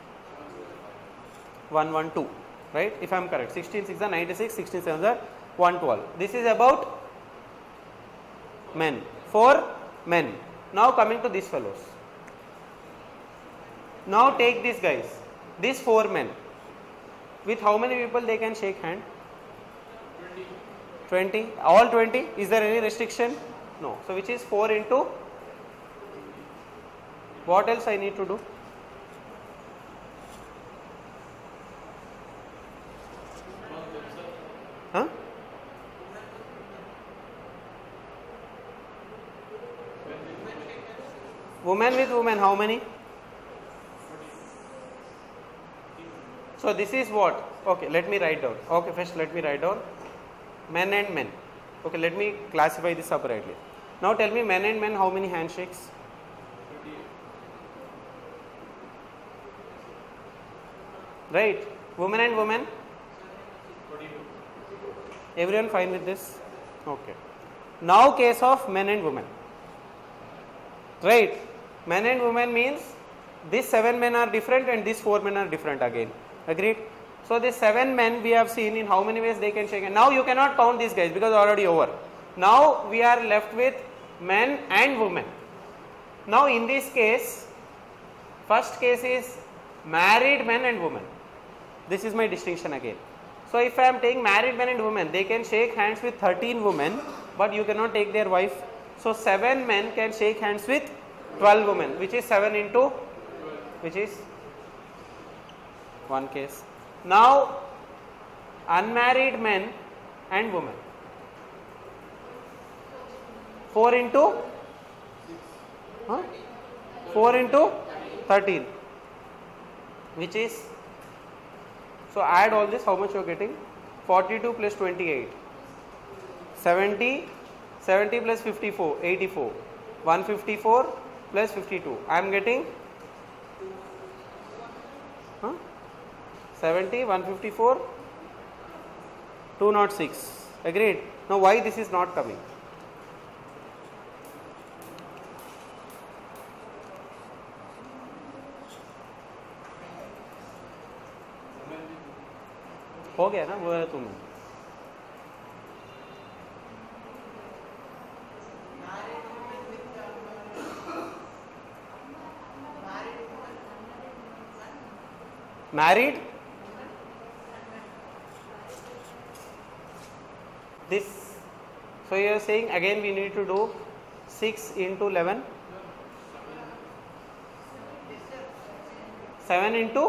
112, right? If I am correct, 16 6 are 96, 16 7 are 112. This is about men, 4 men. Now coming to these fellows. Now take these guys, these 4 men. With how many people they can shake hand? 20. All 20? Is there any restriction? No. So which is 4 into, what else I need to do? Huh? Woman with woman, how many? So this is what? Okay, let me write down. Okay, first let me write down men and men. Okay, let me classify this separately. Now tell me, men and men, how many handshakes? Right. Women and women? Everyone fine with this? Okay. Now case of men and women. Right. Men and women means these 7 men are different and these 4 men are different again. Agreed? So these 7 men we have seen in how many ways they can shake hands. Now you cannot count these guys because already over. Now we are left with men and women. Now in this case, first case is married men and women. This is my distinction again. So if I am taking married men and women, they can shake hands with 13 women, but you cannot take their wife. So 7 men can shake hands with 12 women, which is 7 into, which is one case. Now unmarried men and women. 4 into 4 into 13, which is, so add all this, how much you are getting? 42 plus 28, 70, 70 plus 54, 84, 154 plus 52. I am getting 70, 154, 206. Agreed? Now why this is not coming? हो गया ना वो है तुम married this, so you are saying again we need to do 6 into 11, 7 into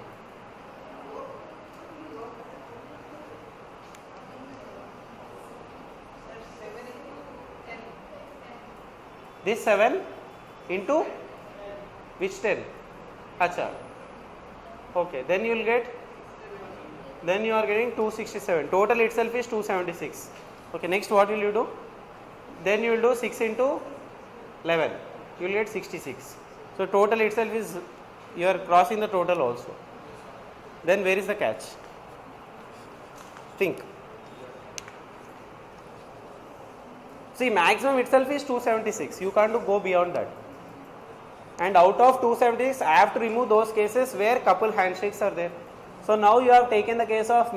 this 7 into which 10? Acha. Okay, then you will get, then you are getting 267. Total itself is 276. Okay, next what will you do? Then you will do 6 into 11. You will get 66. So total itself is, you are crossing the total also. Then where is the catch? Think. See, maximum itself is 276. You can't go beyond that. And out of 276, I have to remove those cases where couple handshakes are there. So now you have taken the case of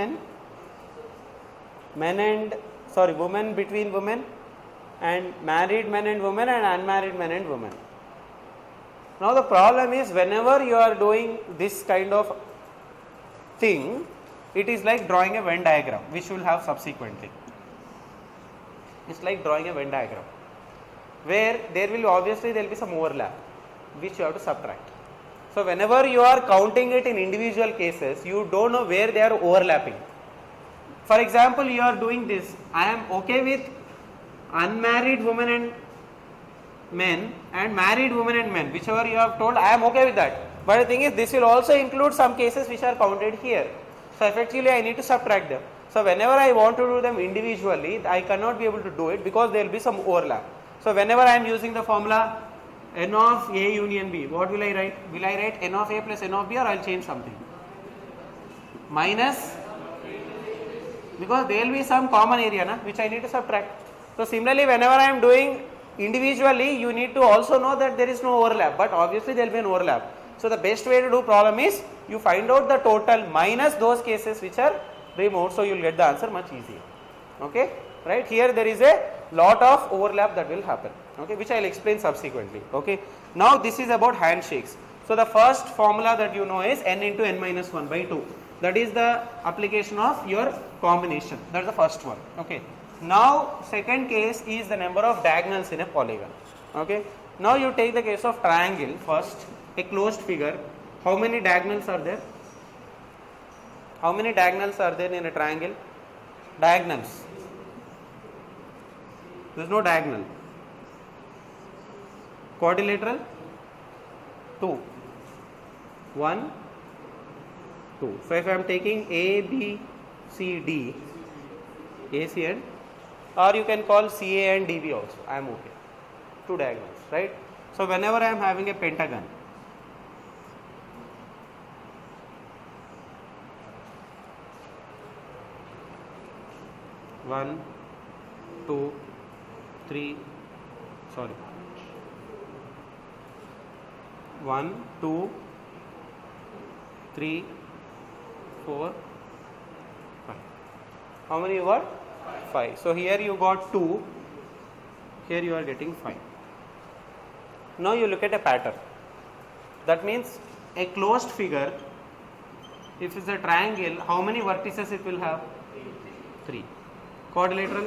women between women, and married men and women, and unmarried men and women. Now the problem is, whenever you are doing this kind of thing, it is like drawing a Venn diagram, which we will have subsequently. It's like drawing a Venn diagram, where there will be some overlap, which you have to subtract. So whenever you are counting it in individual cases, you don't know where they are overlapping. For example, you are doing this, I am okay with unmarried women and men and married women and men, whichever you have told, I am okay with that. But the thing is, this will also include some cases which are counted here. So effectively I need to subtract them. So whenever I want to do them individually, I cannot be able to do it because there will be some overlap. So whenever I am using the formula n of A union B, what will I write? Will I write n of A plus n of B, or I will change something? Minus, because there will be some common area which I need to subtract. So similarly, whenever I am doing individually, you need to also know that there is no overlap, but obviously there will be an overlap. So the best way to do problem is, you find out the total minus those cases which are removed, so you will get the answer much easier. Okay, right? Here there is a lot of overlap that will happen, okay, which I will explain subsequently. Okay, now this is about handshakes. So the first formula that you know is n into n minus 1 by 2. That is the application of your combination. That is the first one. Okay. Now second case is the number of diagonals in a polygon. Okay. Now you take the case of triangle first, a closed figure. How many diagonals are there? How many diagonals are there in a triangle? Diagonals. There is no diagonal. Quadrilateral? 2. 1, 2. So if I am taking A, B, C, D, AC and, or you can call CA and DB also, I am okay. 2 diagonals, right? So whenever I am having a pentagon, one, two, three, sorry, 1, 2, 3, 4, 5. How many you got? 5. So here you got 2, here you are getting 5. Now you look at a pattern. That means a closed figure, if it is a triangle, how many vertices it will have? 3. Quadrilateral,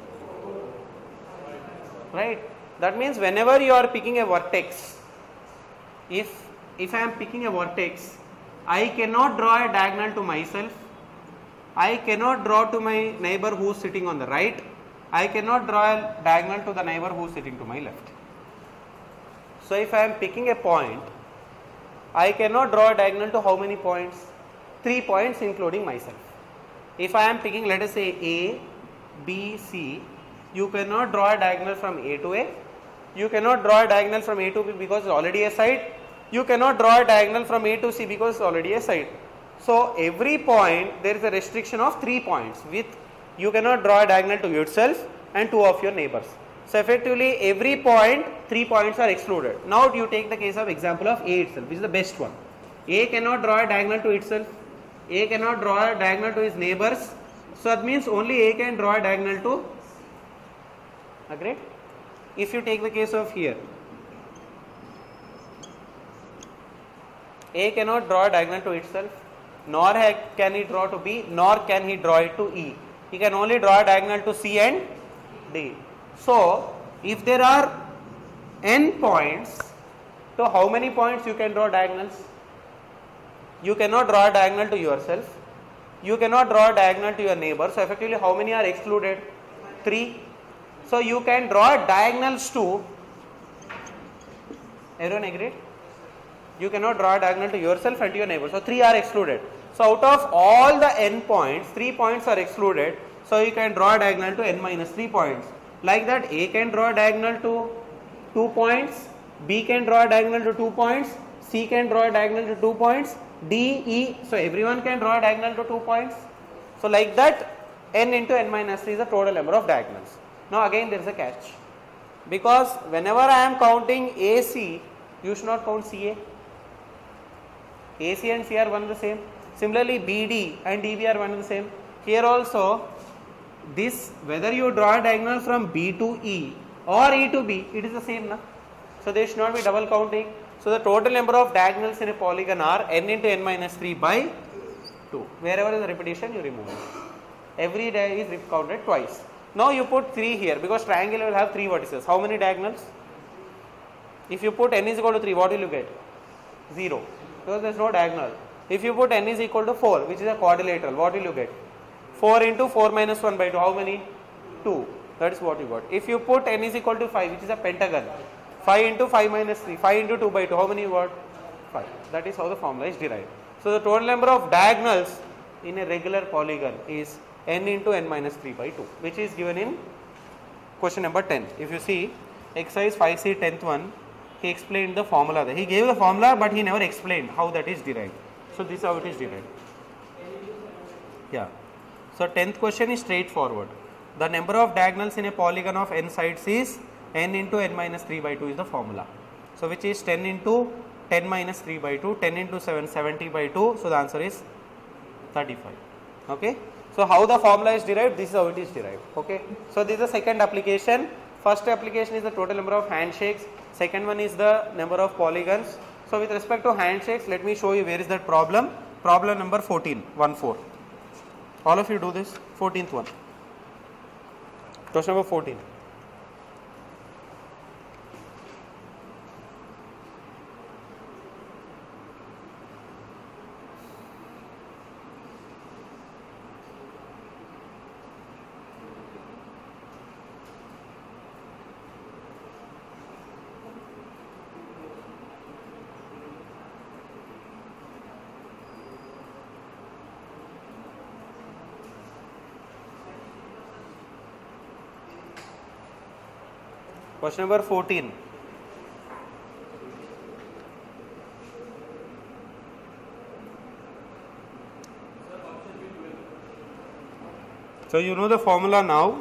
right? That means whenever you are picking a vertex, if I am picking a vertex, I cannot draw a diagonal to myself, I cannot draw to my neighbor who is sitting on the right, I cannot draw a diagonal to the neighbor who is sitting to my left. So if I am picking a point, I cannot draw a diagonal to how many points? 3 points including myself. If I am picking, let us say, A, B, C, you cannot draw a diagonal from A to A, you cannot draw a diagonal from A to B because it is already a side, you cannot draw a diagonal from A to C because it is already a side. So every point there is a restriction of 3 points, with you cannot draw a diagonal to yourself and 2 of your neighbors. So effectively every point 3 points are excluded. Now you take the case of example of A itself, which is the best one. A cannot draw a diagonal to itself, A cannot draw a diagonal to his neighbors, so that means only A can draw a diagonal to, agreed? If you take the case of here, A cannot draw a diagonal to itself, nor can he draw to B, nor can he draw it to E. He can only draw a diagonal to C and D. So if there are n points, so how many points you can draw diagonals? You cannot draw a diagonal to yourself, you cannot draw a diagonal to your neighbor, so effectively how many are excluded? 3. So you can draw diagonals to, everyone agreed? You cannot draw a diagonal to yourself and to your neighbor, so 3 are excluded. So out of all the n points, 3 points are excluded, so you can draw a diagonal to n minus 3 points. Like that, A can draw a diagonal to 2 points, B can draw a diagonal to 2 points, C can draw a diagonal to 2 points, D, E, so everyone can draw a diagonal to 2 points. So like that, n into n minus 3 is the total number of diagonals. Now again there is a catch, because whenever I am counting AC, you should not count CA. AC and C are one and the same. Similarly, BD and DB are one and the same. Here also, this whether you draw a diagonal from B to E or E to B, it is the same, na? So there should not be double counting. So the total number of diagonals in a polygon are n into n minus 3 by 2. Wherever is the repetition, you remove it. Every die is counted twice. Now you put 3 here because triangle will have 3 vertices. How many diagonals? If you put n is equal to 3, what will you get? 0, because there is no diagonal. If you put n is equal to 4, which is a quadrilateral, what will you get? 4 into 4 minus 1 by 2, how many? 2. That is what you got. If you put n is equal to 5, which is a pentagon, 5 into 5 minus 3, 5 into 2 by 2, how many you got? 5. That is how the formula is derived. So the total number of diagonals in a regular polygon is n into n minus 3 by 2, which is given in question number 10. If you see exercise 5C 10th one, he explained the formula there. He gave the formula, but he never explained how that is derived. So this is how it is derived. Yeah. So 10th question is straightforward. The number of diagonals in a polygon of n sides is n into n minus 3 by 2 is the formula. So which is 10 into 10 minus 3 by 2, 10 into 7, 70 by 2. So the answer is 35. Okay. So how the formula is derived? This is how it is derived. Okay. So this is the second application. First application is the total number of handshakes. Second one is the number of polygons. So with respect to handshakes, let me show you where is that problem. Problem number 14, 1-4. All of you do this. 14th one. Question number 14. Question number 14. So you know the formula now.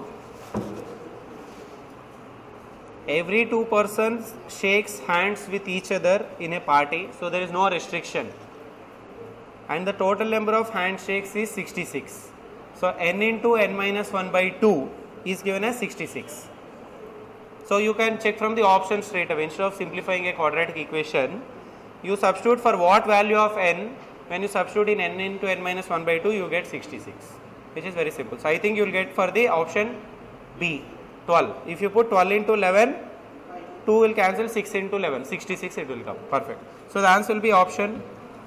Every two persons shakes hands with each other in a party, so there is no restriction. And the total number of handshakes is 66. So n into n minus 1 by 2 is given as 66. So you can check from the option straight away. Instead of simplifying a quadratic equation, you substitute for what value of n. When you substitute in n into n minus 1 by 2, you get 66, which is very simple. So I think you will get for the option B, 12. If you put 12 into 11, 2 will cancel, 6 into 11, 66 it will come. Perfect. So the answer will be option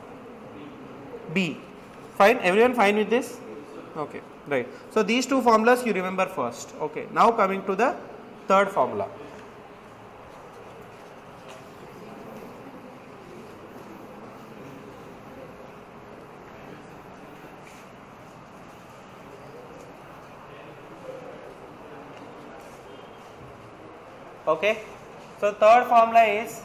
B. Fine? Everyone fine with this? Okay, right. So these two formulas you remember first. Okay, now coming to the third formula. Okay, so third formula is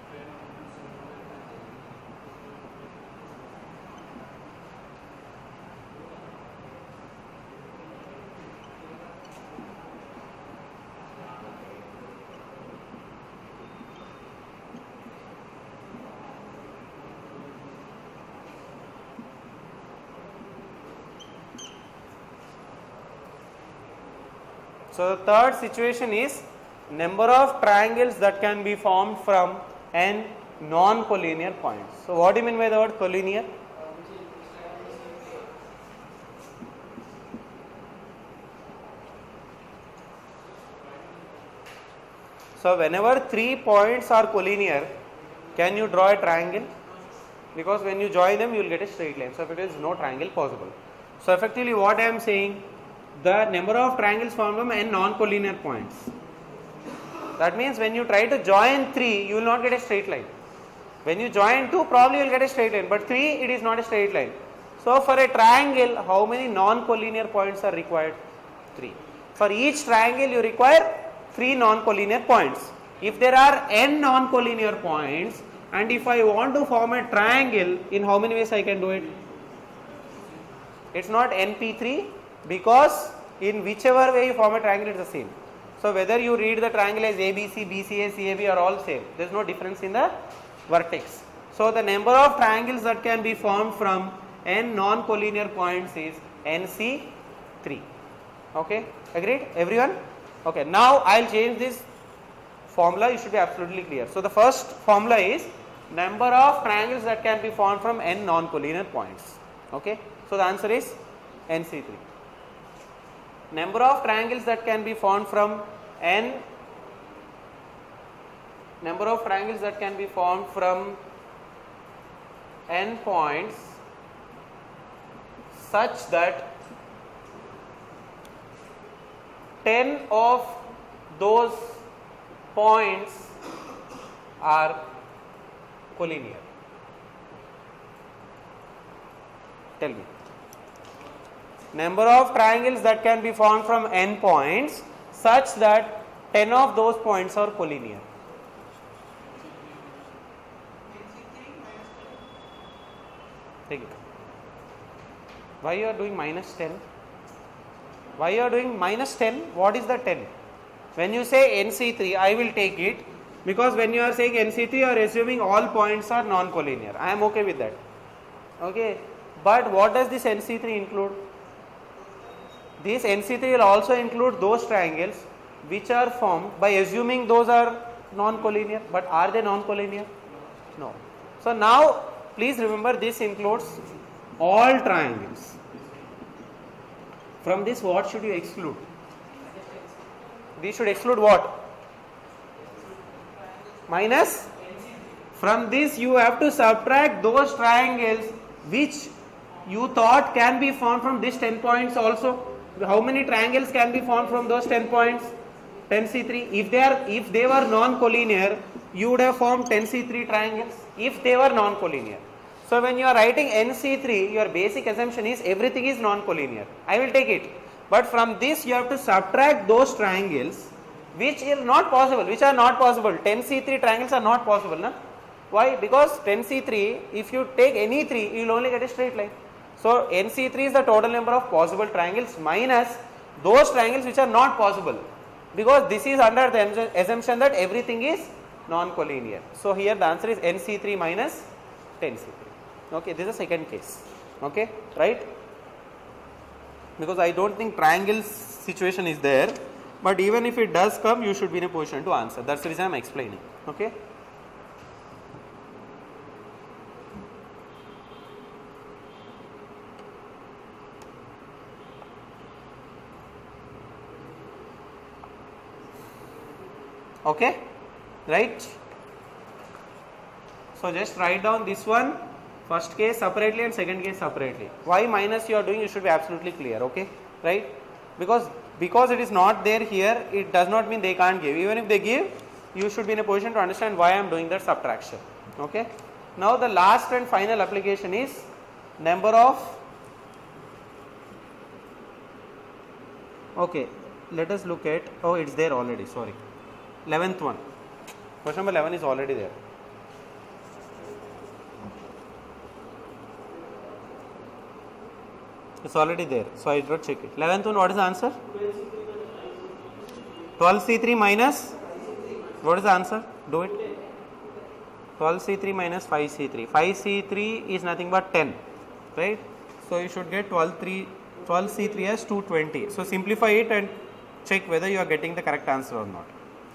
so the third situation is number of triangles that can be formed from n non-collinear points. So what do you mean by the word collinear? So whenever 3 points are collinear, can you draw a triangle? Because when you join them, you will get a straight line. So if it is no triangle possible. So effectively what I am saying, the number of triangles formed from n non-collinear points. That means when you try to join 3, you will not get a straight line. When you join 2, probably you will get a straight line, but 3, it is not a straight line. So for a triangle, how many non-collinear points are required? 3. For each triangle, you require 3 non-collinear points. If there are n non-collinear points, and if I want to form a triangle, in how many ways I can do it? It's not np3, because in whichever way you form a triangle, it's the same. So whether you read the triangle as ABC, BCA, CAB are all same. There is no difference in the vertex. So the number of triangles that can be formed from n non-collinear points is NC3. Okay, agreed everyone? Okay, now I'll change this formula, you should be absolutely clear. So the first formula is number of triangles that can be formed from n non-collinear points. Okay, so the answer is NC3. Number of triangles that can be formed from n points such that 10 of those points are collinear. Tell me. Number of triangles that can be formed from n points such that 10 of those points are collinear. Take it. Why you are doing minus 10? Why you are doing minus 10? What is the 10? When you say NC3, I will take it, because when you are saying NC3, you are assuming all points are non-collinear. I am okay with that. Okay, but what does this NC3 include? This NC3 will also include those triangles which are formed by assuming those are non-collinear. But are they non-collinear? No. So now please remember, this includes all triangles. From this, what should you exclude? These should exclude what? Minus. From this you have to subtract those triangles which you thought can be formed from this 10 points also. How many triangles can be formed from those 10 points? 10C3. If they were non-collinear, you would have formed 10C3 triangles if they were non-collinear. So when you are writing NC3, your basic assumption is everything is non-collinear. I will take it. But from this you have to subtract those triangles which are not possible. 10C3 triangles are not possible. Na? Why? Because 10C3, if you take any 3, you will only get a straight line. So NC3 is the total number of possible triangles minus those triangles which are not possible. Because this is under the assumption that everything is non-collinear. So here the answer is NC3 minus 10C3. Okay, this is the second case. Okay, right? Because I don't think triangle situation is there, but even if it does come, you should be in a position to answer. That's the reason I am explaining. Okay. Okay, right? So just write down this one, first case separately and second case separately. Why minus you are doing, you should be absolutely clear. Okay, right? Because it is not there here, it does not mean they can't give. Even if they give, you should be in a position to understand why I am doing that subtraction. Okay. Now the last and final application is number of. Okay, let us look at. Oh, it's there already. Sorry. 11th one. Question number 11 is already there. It's already there, so I did not check it. 11th one, what is the answer? 12C3 minus, what is the answer? Do it. 12C3 minus 5C3. 5C3 is nothing but 10, right? So you should get 12C3 as 220. So simplify it and check whether you are getting the correct answer or not.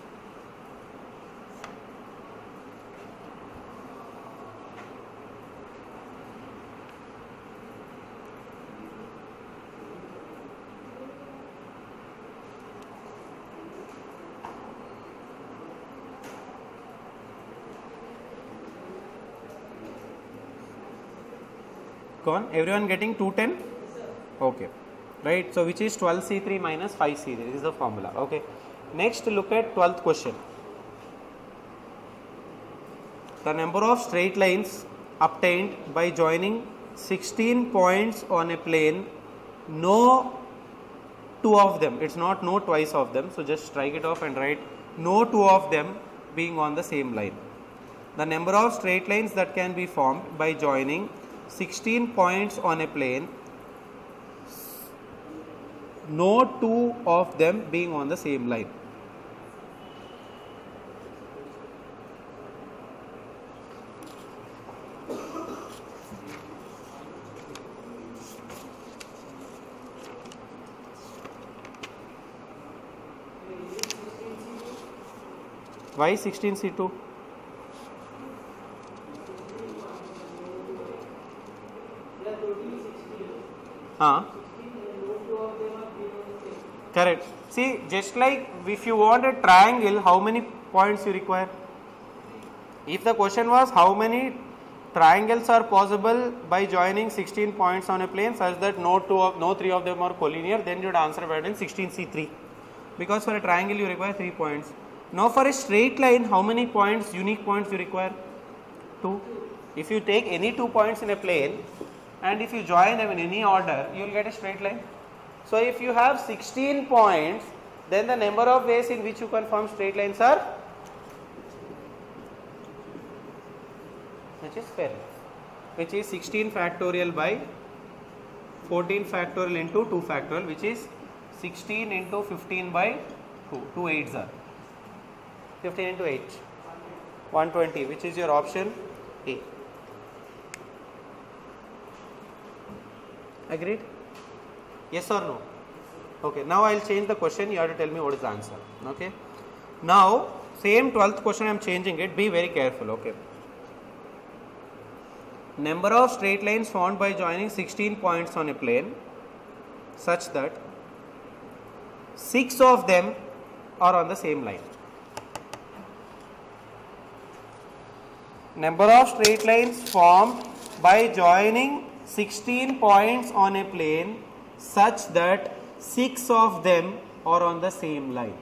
Go on, everyone getting 210? Okay, right. So which is 12C3 minus 5C3, this is the formula. Okay, next look at 12th question. The number of straight lines obtained by joining 16 points on a plane, no two of them, it's not no twice of them, so just strike it off and write no two of them being on the same line. The number of straight lines that can be formed by joining 16 points on a plane, no two of them being on the same line. Why 16C2? Correct. See, just like if you want a triangle, how many points you require? If the question was how many triangles are possible by joining 16 points on a plane such that no three of them are collinear, then you would answer better in 16C3. Because for a triangle you require 3 points. Now for a straight line, how many points, unique points you require? 2. If you take any 2 points in a plane and if you join them in any order, you will get a straight line. So if you have 16 points, then the number of ways in which you can form straight lines are, which is fair enough, which is 16 factorial by 14 factorial into 2 factorial, which is 16 into 15 by 2, 2 8s are 15 into 8, 120, which is your option A. Agreed? Yes or no? Okay, now I will change the question, you have to tell me what is the answer. Okay. Now, same 12th question I am changing it, be very careful. Okay. Number of straight lines formed by joining 16 points on a plane such that 6 of them are on the same line. Number of straight lines formed by joining 16 points on a plane such that 6 of them are on the same line.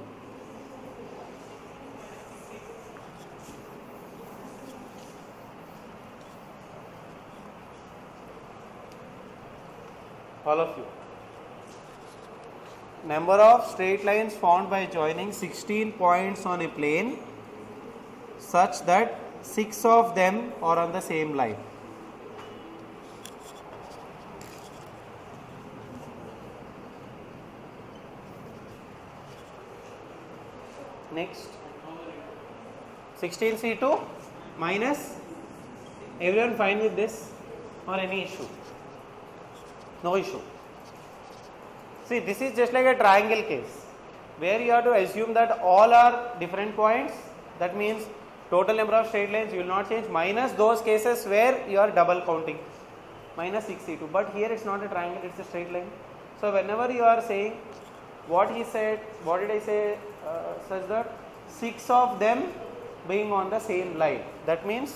All of you. Number of straight lines formed by joining 16 points on a plane such that 6 of them are on the same line. Next, 16C2 minus, everyone fine with this or any issue? No issue. See, this is just like a triangle case where you have to assume that all are different points. That means total number of straight lines you will not change, minus those cases where you are double counting, minus 6C2. But here it's not a triangle, it's a straight line. So whenever you are saying what he said, what did I say, such that 6 of them being on the same line, that means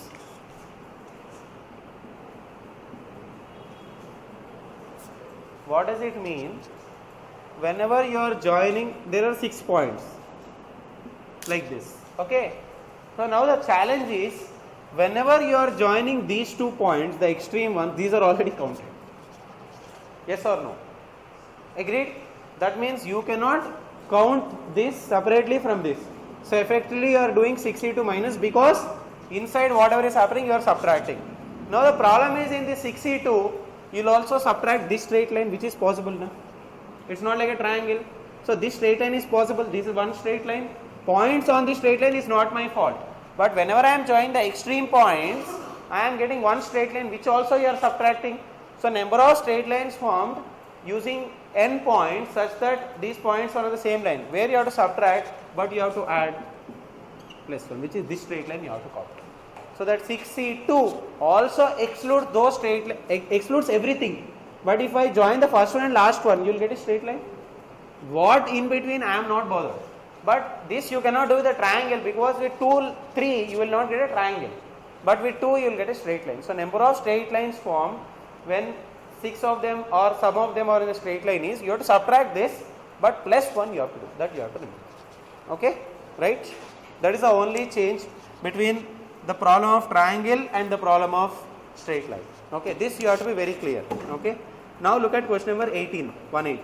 what does it mean? Whenever you are joining, there are 6 points like this. Okay. So now the challenge is, whenever you are joining these 2 points, the extreme ones, these are already counted. Yes or no? Agreed? That means you cannot count this separately from this. So effectively you are doing 6C2 minus, because inside whatever is happening you are subtracting. Now the problem is, in this 6C2 you will also subtract this straight line, which is possible now. It's not like a triangle. So this straight line is possible. This is one straight line. Points on this straight line is not my fault. But whenever I am joining the extreme points, I am getting one straight line which also you are subtracting. So number of straight lines formed using n points such that these points are on the same line, where you have to subtract but you have to add plus 1, which is this straight line you have to copy. So that 6C2 also excludes those straight excludes everything. But if I join the first one and last one, you will get a straight line. What in between, I am not bothered. But this you cannot do with a triangle, because with 2, 3 you will not get a triangle. But with 2 you will get a straight line. So number of straight lines formed when 6 of them or some of them are in a straight line is, you have to subtract this, but plus 1 you have to do. That you have to remember. Okay? Right? That is the only change between the problem of triangle and the problem of straight line. Okay? This you have to be very clear. Okay? Now look at question number 18. 1-8.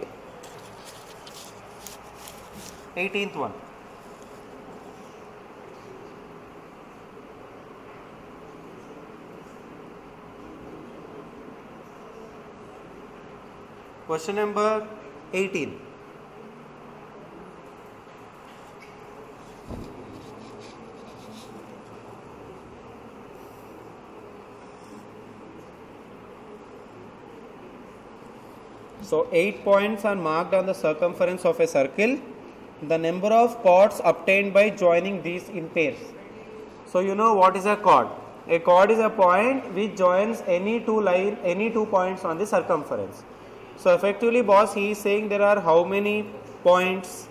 18th one. Question number 18. So 8 points are marked on the circumference of a circle the number of chords obtained by joining these in pairs. So you know what is a chord? A chord is a point which joins any two points on the circumference. So effectively, boss, he is saying there are how many points?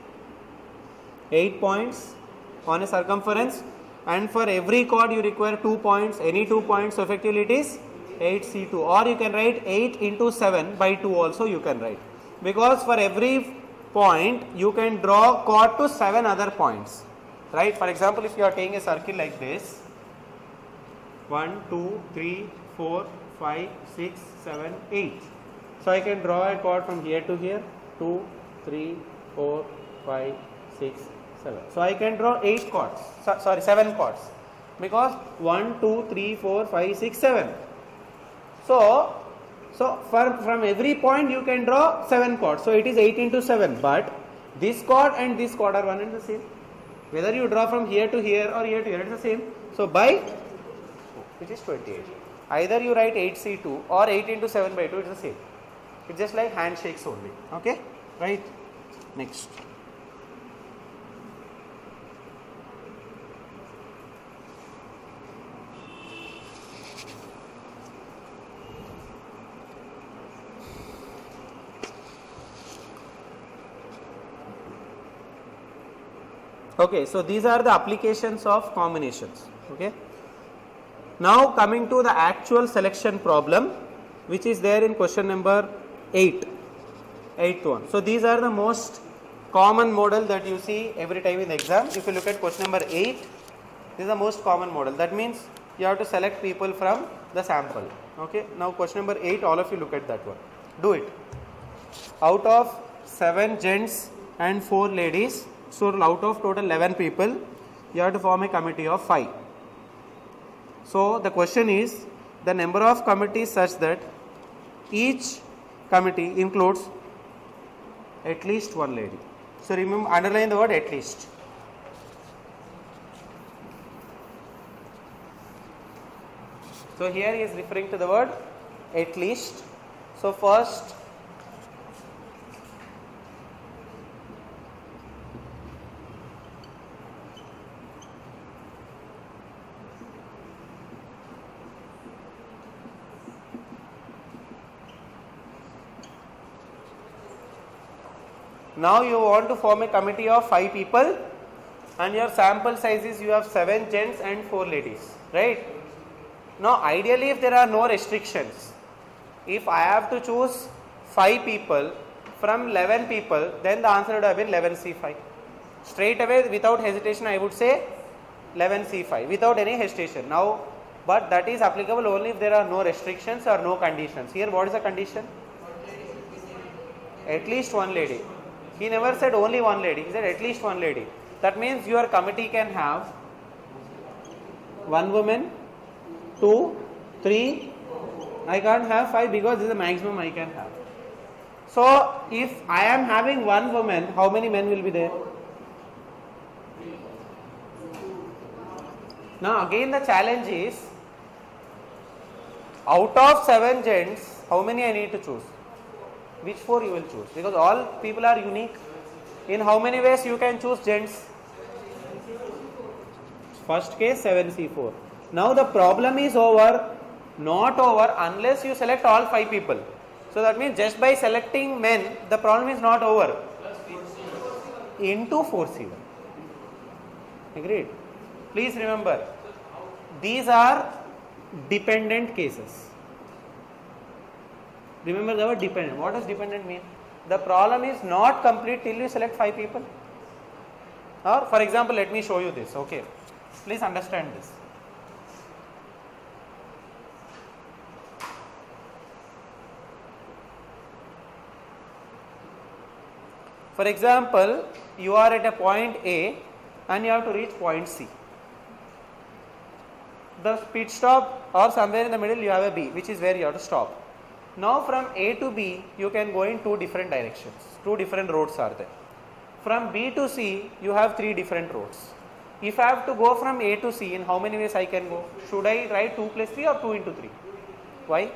8 points on a circumference, and for every chord you require 2 points, any 2 points, so effectively it is 8C2, or you can write 8 into 7 by 2 also you can write, because for every point you can draw chord to 7 other points, right? For example, if you are taking a circle like this, 1, 2, 3, 4, 5, 6, 7, 8. So I can draw a chord from here to here, 2, 3, 4, 5, 6, 7. So I can draw 8 chords, 7 chords, because 1, 2, 3, 4, 5, 6, 7. So from every point you can draw 7 chords. So it is 8 into 7. But this chord and this chord are one and the same. Whether you draw from here to here or here to here, it is the same. So by, which is 28. Either you write 8C2 or 8 into 7 by 2, it is the same. It's just like handshakes only. Okay? Right? Next. Okay, so these are the applications of combinations. Okay. Now coming to the actual selection problem, which is there in question number 8th one. So these are the most common model that you see every time in the exam. If you look at question number 8, this is the most common model. That means you have to select people from the sample. Okay. Now question number 8, all of you look at that one. Do it. Out of 7 gents and 4 ladies, so out of total 11 people, you have to form a committee of 5. So the question is the number of committees such that each committee includes at least 1 lady. So remember, underline the word at least. So here he is referring to the word at least. So first, now you want to form a committee of 5 people, and your sample size is you have 7 gents and 4 ladies, right? Now ideally, if there are no restrictions, if I have to choose 5 people from 11 people, then the answer would have been 11C5. Straight away, without hesitation, I would say 11C5 without any hesitation. Now, but that is applicable only if there are no restrictions or no conditions. Here what is the condition? At least 1 lady. He never said only 1 lady, he said at least 1 lady. That means your committee can have 1 woman, 2, 3, I can't have 5 because this is the maximum I can have. So if I am having 1 woman, how many men will be there? Now again the challenge is, out of 7 gents, how many I need to choose? Which 4 you will choose? Because all people are unique. In how many ways you can choose gents? First case 7C4. Now the problem is over, not over unless you select all 5 people. So that means just by selecting men, the problem is not over. Into 4C1. Agreed? Please remember, these are dependent cases. Remember the word dependent. What does dependent mean? The problem is not complete till you select 5 people. Or for example, let me show you this. Okay. Please understand this. For example, you are at a point A and you have to reach point C. The pit stop or somewhere in the middle you have a B, which is where you have to stop. Now from A to B, you can go in 2 different directions. 2 different roads are there. From B to C, you have 3 different roads. If I have to go from A to C, in how many ways I can go? Should I write 2 plus 3 or 2 into 3? Why?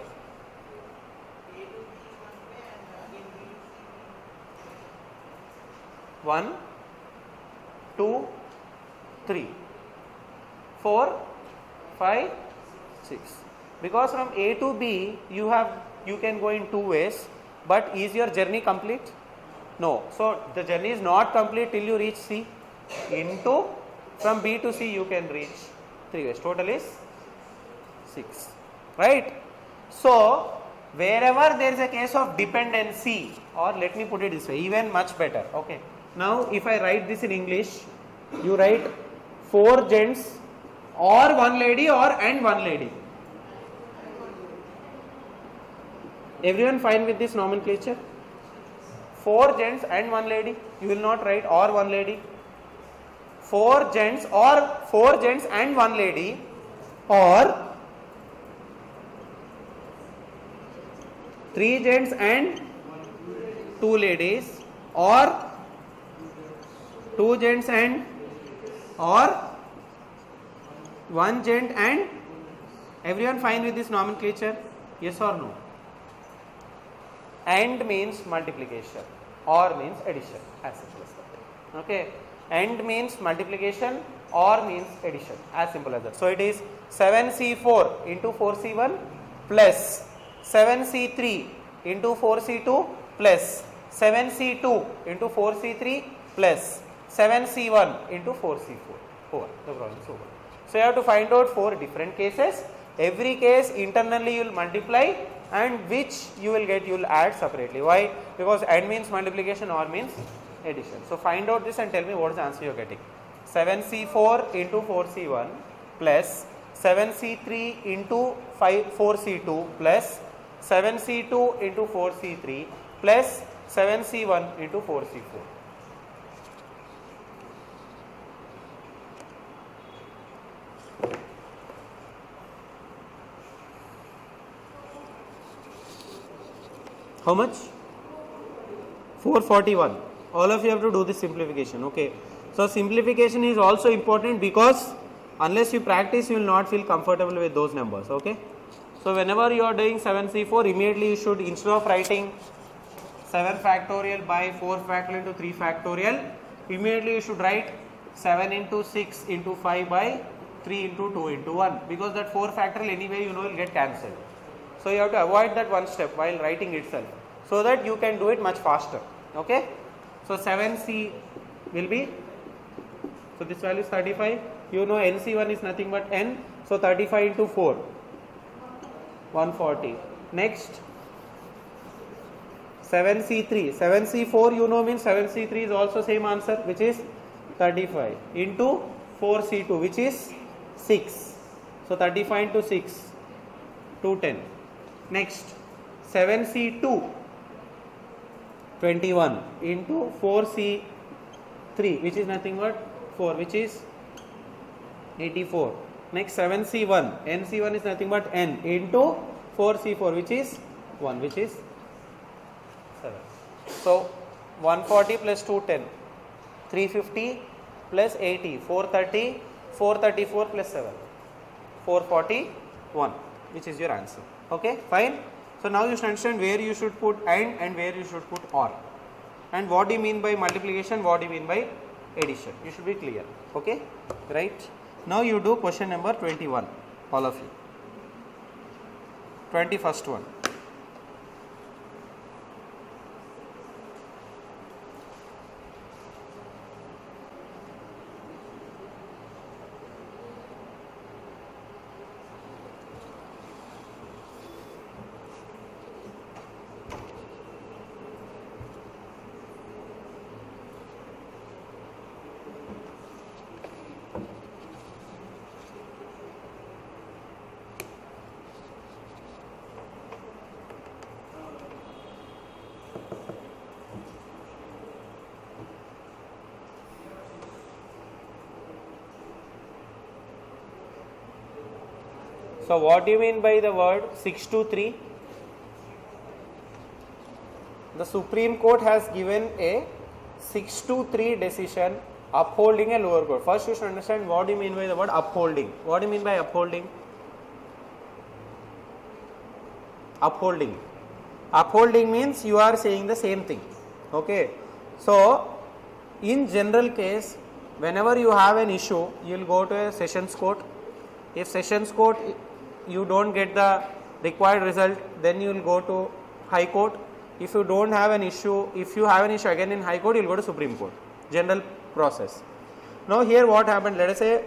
1, 2, 3, 4, 5, 6. Because from A to B you can go in two ways, but is your journey complete? No. So the journey is not complete till you reach C. Into from B to C you can reach 3 ways. Total is 6. Right? So wherever there is a case of dependency, or let me put it this way, even much better. Okay. Now if I write this in English, you write 4 gents or 1 lady and 1 lady. Everyone fine with this nomenclature? 4 gents and 1 lady. You will not write or 1 lady. 4 gents or 4 gents and 1 lady, or 3 gents and 2 ladies, or 2 gents and, or 1 gent and. Everyone fine with this nomenclature? Yes or no? And means multiplication, or means addition, as simple as that. Okay. And means multiplication, or means addition, as simple as that. So it is 7C4 into 4C1 plus 7C3 into 4C2 plus 7C2 into 4C3 plus 7C1 into 4C4. Over. The problem is over. So you have to find out 4 different cases. Every case internally you will multiply, and which you will get, you will add separately. Why? Because and means multiplication, or means addition. So find out this and tell me what is the answer you are getting. 7C4 into 4C1 plus 7C3 into 4C2 plus 7C2 into 4C3 plus 7C1 into 4C4. How much? 441. All of you have to do this simplification. Okay. So simplification is also important, because unless you practice you will not feel comfortable with those numbers. Okay. So whenever you are doing 7C4, immediately you should, instead of writing 7 factorial by 4 factorial into 3 factorial, immediately you should write 7 into 6 into 5 by 3 into 2 into 1, because that 4 factorial anyway will get cancelled. So you have to avoid that one step while writing itself, so that you can do it much faster. Okay. So 7C will be, so this value is 35. You know NC1 is nothing but N. So 35 into 4, 140. Next 7C3. 7C4 you know means 7C3 is also same answer, which is 35 into 4C2, which is 6. So 35 into 6, 210. Next 7C2, 21 into 4C3, which is nothing but 4, which is 84. Next 7C1, NC1 is nothing but N into 4C4, which is 1, which is 7. So 140 plus 210, 350 plus 80, 430, 434 plus 7, 441, which is your answer. Okay, fine. So now you should understand where you should put and where you should put or, and what do you mean by multiplication, what do you mean by addition. You should be clear. Okay, right. Now you do question number 21, all of you. 21st one. So what do you mean by the word 6 to 3? The Supreme Court has given a 6 to 3 decision upholding a lower court. First you should understand what do you mean by the word upholding. What do you mean by upholding? Upholding. Upholding means you are saying the same thing. Okay. So in general case, whenever you have an issue, you will go to a sessions court. If sessions court you don't get the required result, then you will go to high court. If you don't have an issue, if you have an issue again in high court, you will go to Supreme Court. General process. Now here what happened, let us say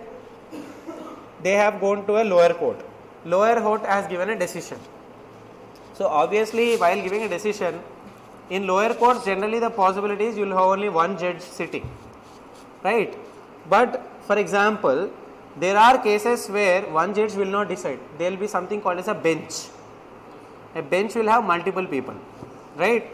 they have gone to a lower court. Lower court has given a decision. So obviously while giving a decision, in lower courts generally the possibility is you will have only one judge sitting, right? But for example, there are cases where one judge will not decide. There will be something called as a bench. A bench will have multiple people, right?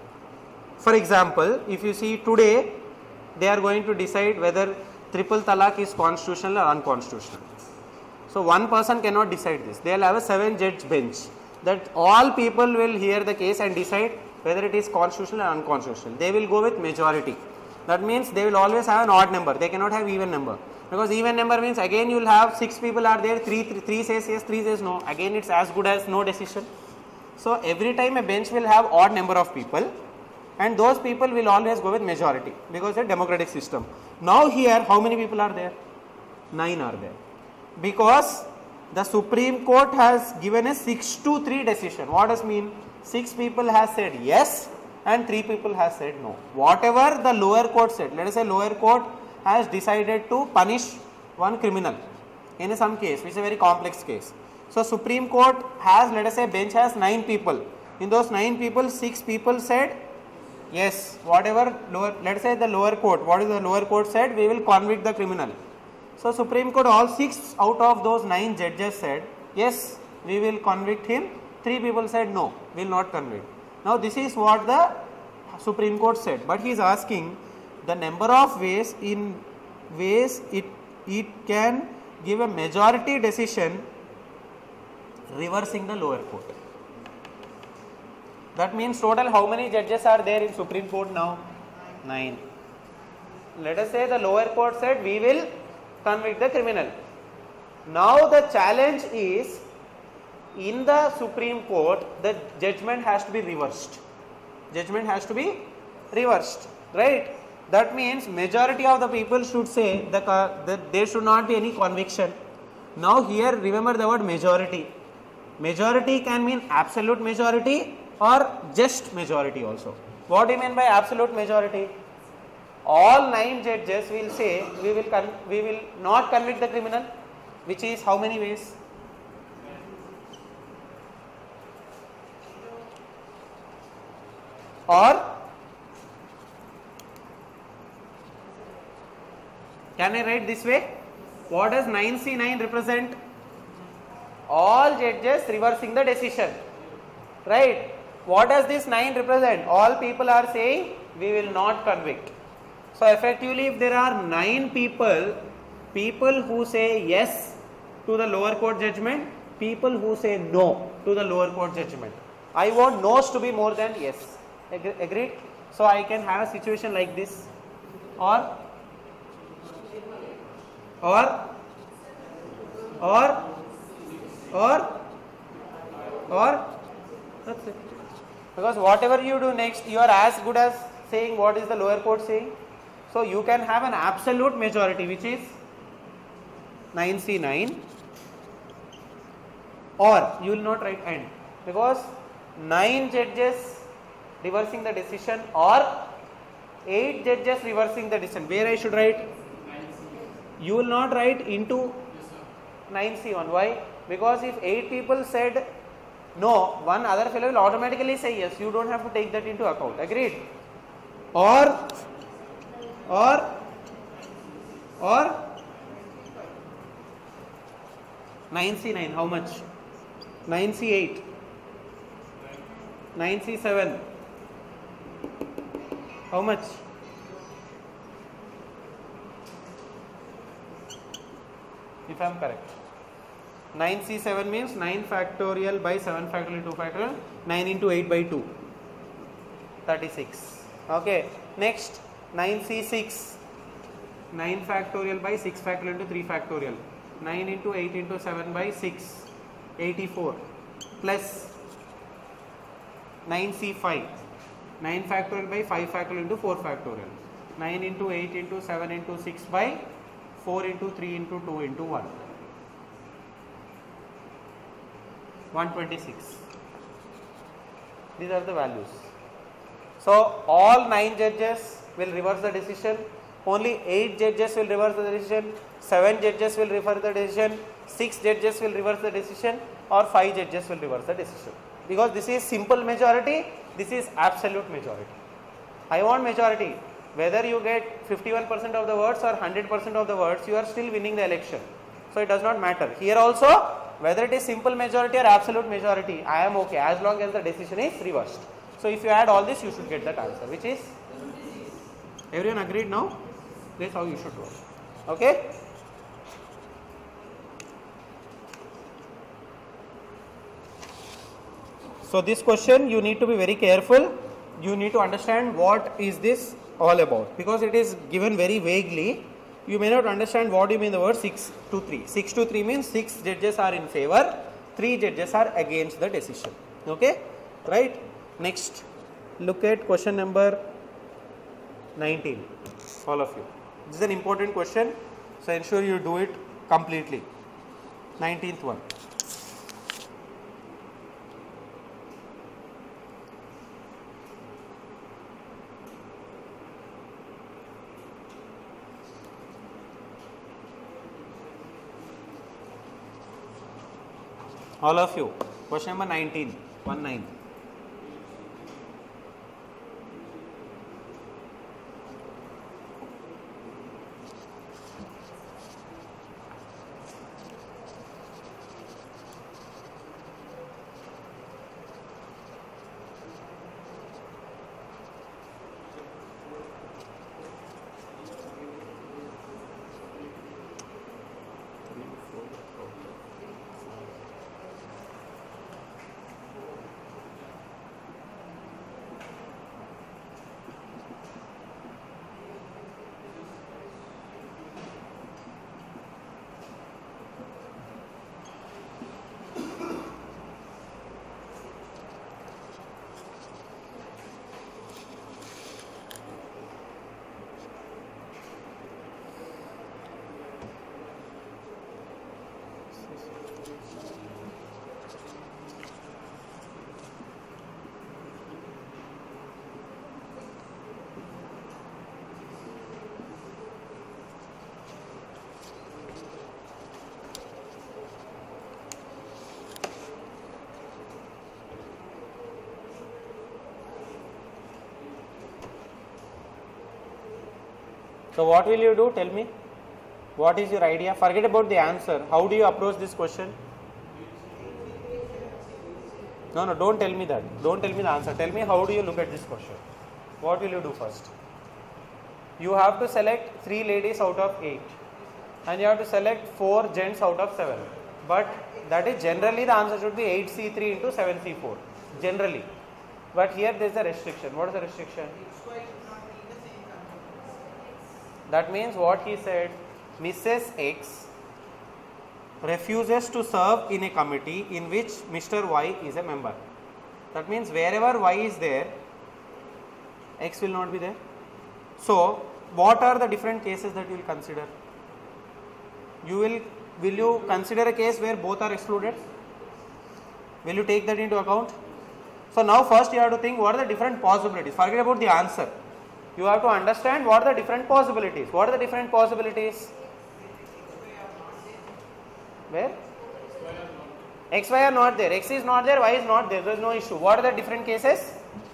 For example, if you see today, they are going to decide whether triple talaq is constitutional or unconstitutional. So one person cannot decide this. They will have a 7-judge bench that all people will hear the case and decide whether it is constitutional or unconstitutional. They will go with majority. That means they will always have an odd number. They cannot have even number. Because even number means again you will have 6 people are there, 3 says yes, 3 says no. Again it's as good as no decision. So every time a bench will have odd number of people, and those people will always go with majority because it's a democratic system. Now here how many people are there? 9 are there. Because the Supreme Court has given a 6-3 decision. What does mean? 6 people has said yes and 3 people has said no. Whatever the lower court said, let us say lower court has decided to punish one criminal in some case, which is a very complex case. So Supreme Court has, let us say bench has 9 people. In those 9 people, 6 people said yes, whatever lower, let us say the lower court, what is the lower court said, we will convict the criminal. So Supreme Court, all 6 out of those 9 judges said yes, we will convict him. 3 people said no, we will not convict. Now this is what the Supreme Court said, but he is asking the number of ways in ways it can give a majority decision reversing the lower court. That means total how many judges are there in Supreme Court now? 9. Let us say the lower court said we will convict the criminal. Now the challenge is, in the Supreme Court the judgment has to be reversed. Judgment has to be reversed, right? That means majority of the people should say that there should not be any conviction. Now here remember the word majority. Majority can mean absolute majority or just majority also. What do you mean by absolute majority? All 9 judges will say we will not convict the criminal, which is how many ways? Or can I write this way? What does 9C9 represent? All judges reversing the decision, right? What does this 9 represent? All people are saying we will not convict. So effectively if there are 9 people who say yes to the lower court judgment, people who say no to the lower court judgment. I want no's to be more than yes. Agreed? So I can have a situation like this, or that's it. Because whatever you do next, you are as good as saying what is the lower court saying. So you can have an absolute majority, which is 9C9, or you will not write and, because 9 judges reversing the decision or 8 judges reversing the decision. Where I should write? You will not write into 9C1. Why? Because if 8 people said no, one other fellow will automatically say yes. You don't have to take that into account. Agreed? Or 9C9, how much? 9C8, 9C7, how much? If I am correct, 9C7 means 9 factorial by 7 factorial 2 factorial, 9 into 8 by 2, 36. Okay, next 9C6, 9 factorial by 6 factorial into 3 factorial, 9 into 8 into 7 by 6, 84, plus 9C5, 9 factorial by 5 factorial into 4 factorial, 9 into 8 into 7 into 6 by 4 into 3 into 2 into 1. 126. These are the values. So all 9 judges will reverse the decision. Only 8 judges will reverse the decision. 7 judges will reverse the decision. 6 judges will reverse the decision, or 5 judges will reverse the decision. Because this is simple majority, this is absolute majority. I want majority. Whether you get 51% of the votes or 100% of the votes, you are still winning the election. So it does not matter. Here also, whether it is simple majority or absolute majority, I am okay as long as the decision is reversed. So if you add all this, you should get that answer, which is, everyone agreed now? This is how you should do it. Okay? So this question you need to be very careful. You need to understand what is this all about, because it is given very vaguely. You may not understand what you mean the word 6 to 3. 6 to 3 means 6 judges are in favor, 3 judges are against the decision. Okay? Right? Next, look at question number 19. All of you. This is an important question, so ensure you do it completely. 19th one. All of you. Question number 19. 19. So what will you do? Tell me. What is your idea? Forget about the answer. How do you approach this question? No, don't tell me that. Don't tell me the answer. Tell me how do you look at this question. What will you do first? You have to select 3 ladies out of 8. And you have to select 4 gents out of 7. But that is generally the answer should be 8C3 into 7C4. Generally. But here there is a restriction. What is the restriction? That means what he said, Mrs. X refuses to serve in a committee in which Mr. Y is a member. That means wherever Y is there, X will not be there. So what are the different cases that you will consider? Will you consider a case where both are excluded? Will you take that into account? So now first you have to think what are the different possibilities. Forget about the answer. You have to understand what are the different possibilities. What are the different possibilities? Where? X, Y are not there. X is not there, Y is not there. There is no issue. What are the different cases?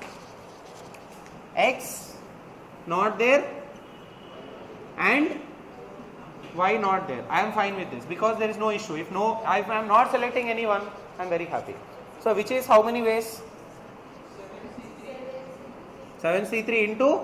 X not there and Y not there. I am fine with this because there is no issue. If I am not selecting anyone, I am very happy. So which is how many ways? 7C3 into.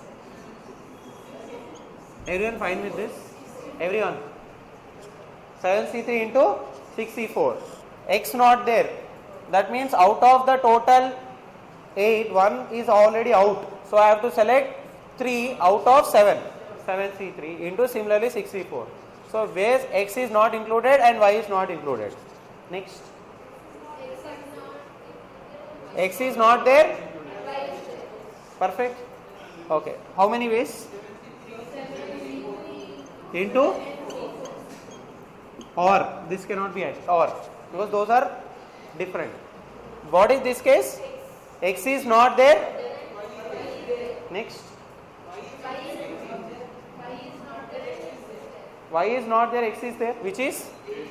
Everyone fine with this? Everyone? 7C3 into 6C4. X not there. That means out of the total 8, 1 is already out. So I have to select 3 out of 7. 7C3 into similarly 6C4. So where X is not included and Y is not included. Next. X is not there. Perfect. Okay. How many ways? Into or. This cannot be x or because those are different. What is this case? X is not there. Next. Y is not there, X is there, which is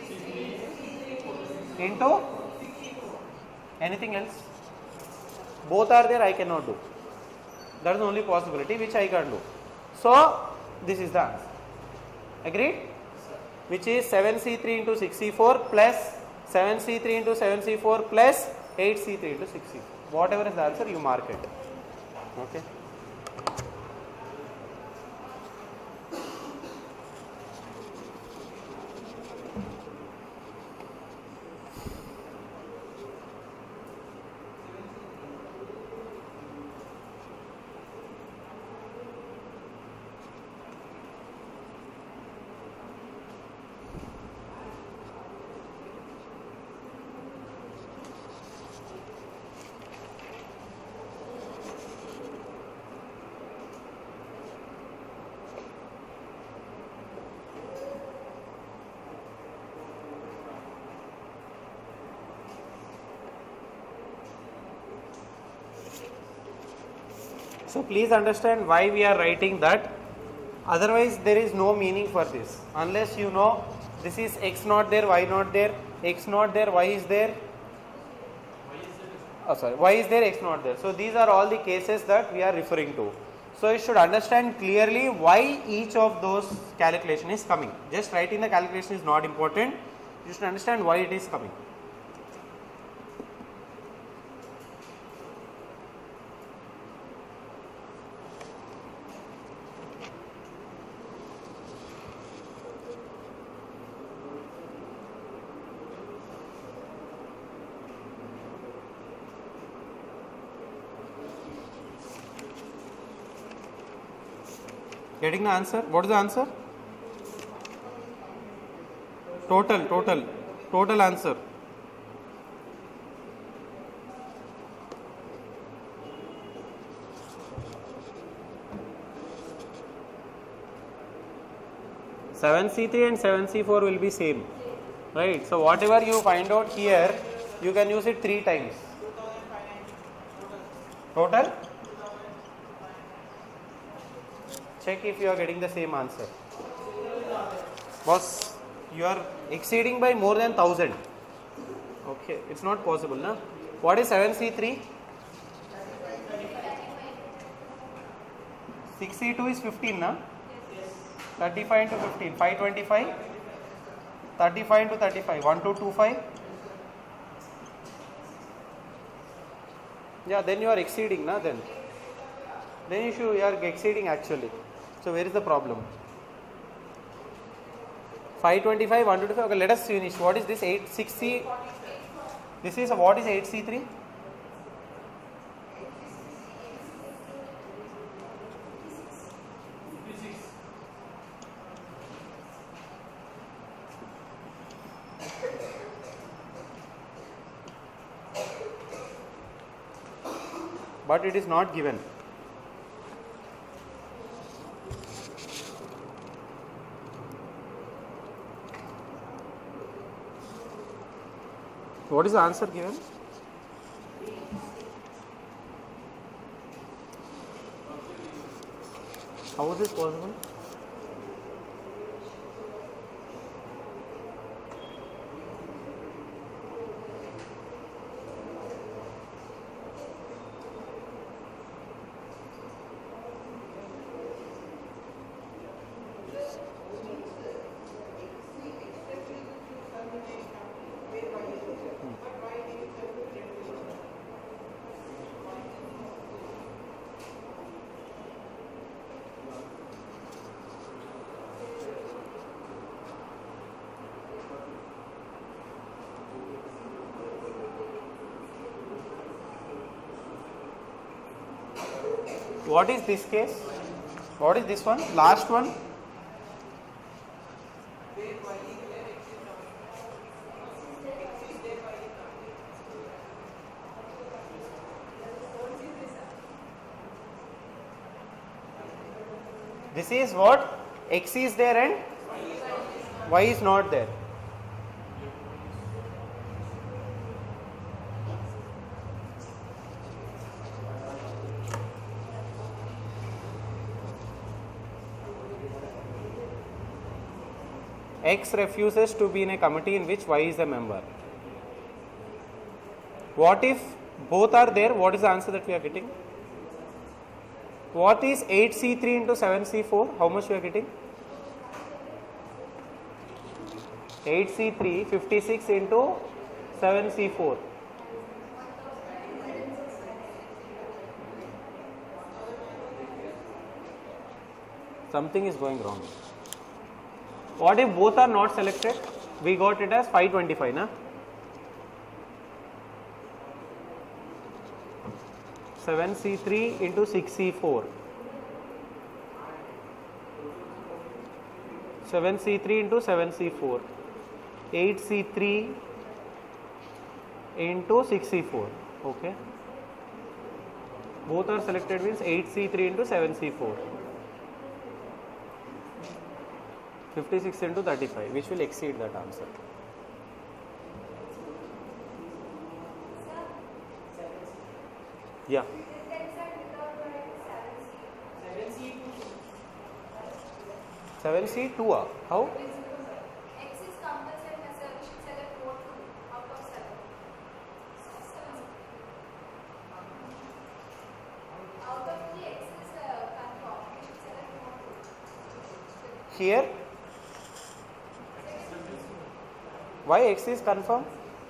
into anything else. Both are there, I cannot do. That is the only possibility which I can do. So this is the answer. Agreed? Which is 7C3 into 6C4 plus 7C3 into 7C4 plus 8C3 into 6C4. Whatever is the answer, you mark it. Okay. So please understand why we are writing that, otherwise there is no meaning for this. Unless you know this is x not there, y not there, x not there, y is there. Oh sorry, y is there, x not there. So these are all the cases that we are referring to. So you should understand clearly why each of those calculation is coming. Just writing the calculation is not important. You should understand why it is coming. Getting the answer? What is the answer? Total answer. Seven C3 and 7C4 will be same, right? So whatever you find out here, you can use it 3 times. Total. Check if you are getting the same answer. Boss, you are exceeding by more than 1000. Okay, it's not possible, na? What is 7C3? 6C2 is 15, na? 35 into 15, 525. 35 into 35, 1225. Yeah, then you are exceeding, na? Then you are exceeding actually. So where is the problem? 525, 125. Okay, let us finish. What is this? 6C. This is what is 8C3? But it is not given. What is the answer given? How is this possible? What is this case? What is this one? Last one? This is what? X is there and Y is not there. X refuses to be in a committee in which Y is a member. What if both are there? What is the answer that we are getting? What is 8C3 into 7C4? How much we are getting? 8C3 56 into 7C4. Something is going wrong. What if both are not selected? We got it as 525, na? 7C3 into 6C4. 7C3 into 7C4. 8C3 into 6C4. Okay. Both are selected means 8C3 into 7C4. 56 into 35, which will exceed that answer. Yeah. 7C 2. How? X is compulsory method. We should select 4 out of 7. Out of 3, X is confirmed. We should select 4. Here? Why X is confirmed?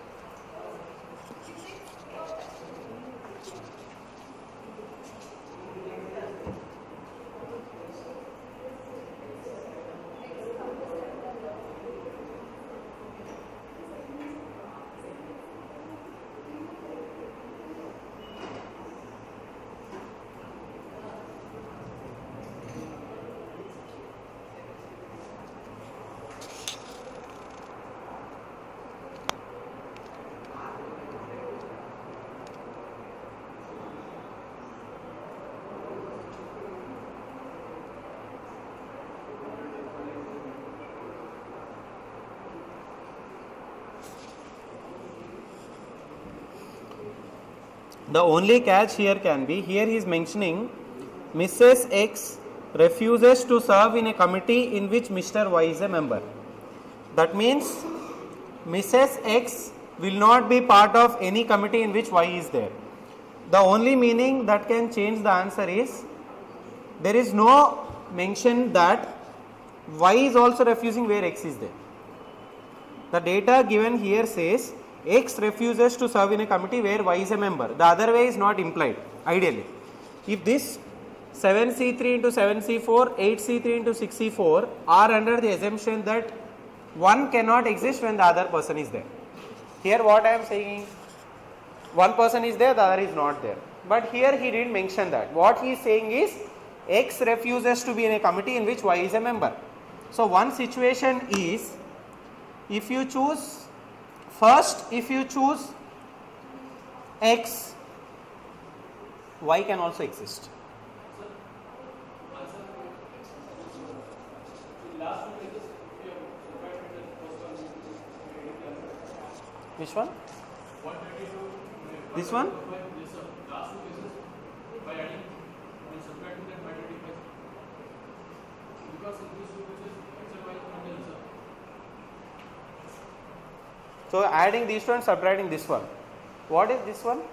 The only catch here can be, here he is mentioning Mrs. X refuses to serve in a committee in which Mr. Y is a member. That means Mrs. X will not be part of any committee in which Y is there. The only meaning that can change the answer is, there is no mention that Y is also refusing where X is there. The data given here says X refuses to serve in a committee where Y is a member. The other way is not implied, ideally. If this 7C3 into 7C4, 8C3 into 6C4 are under the assumption that one cannot exist when the other person is there. Here what I am saying, one person is there, the other is not there. But here he didn't mention that. What he is saying is X refuses to be in a committee in which Y is a member. So one situation is, if you choose first, if you choose X, Y can also exist. Which one? This one? So adding these two and subtracting this one. What is this one?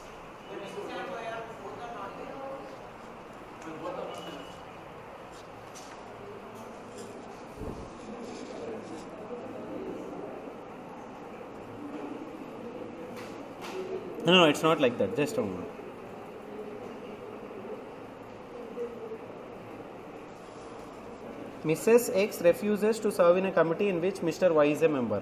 No, it's not like that. Just a moment. Mrs. X refuses to serve in a committee in which Mr. Y is a member.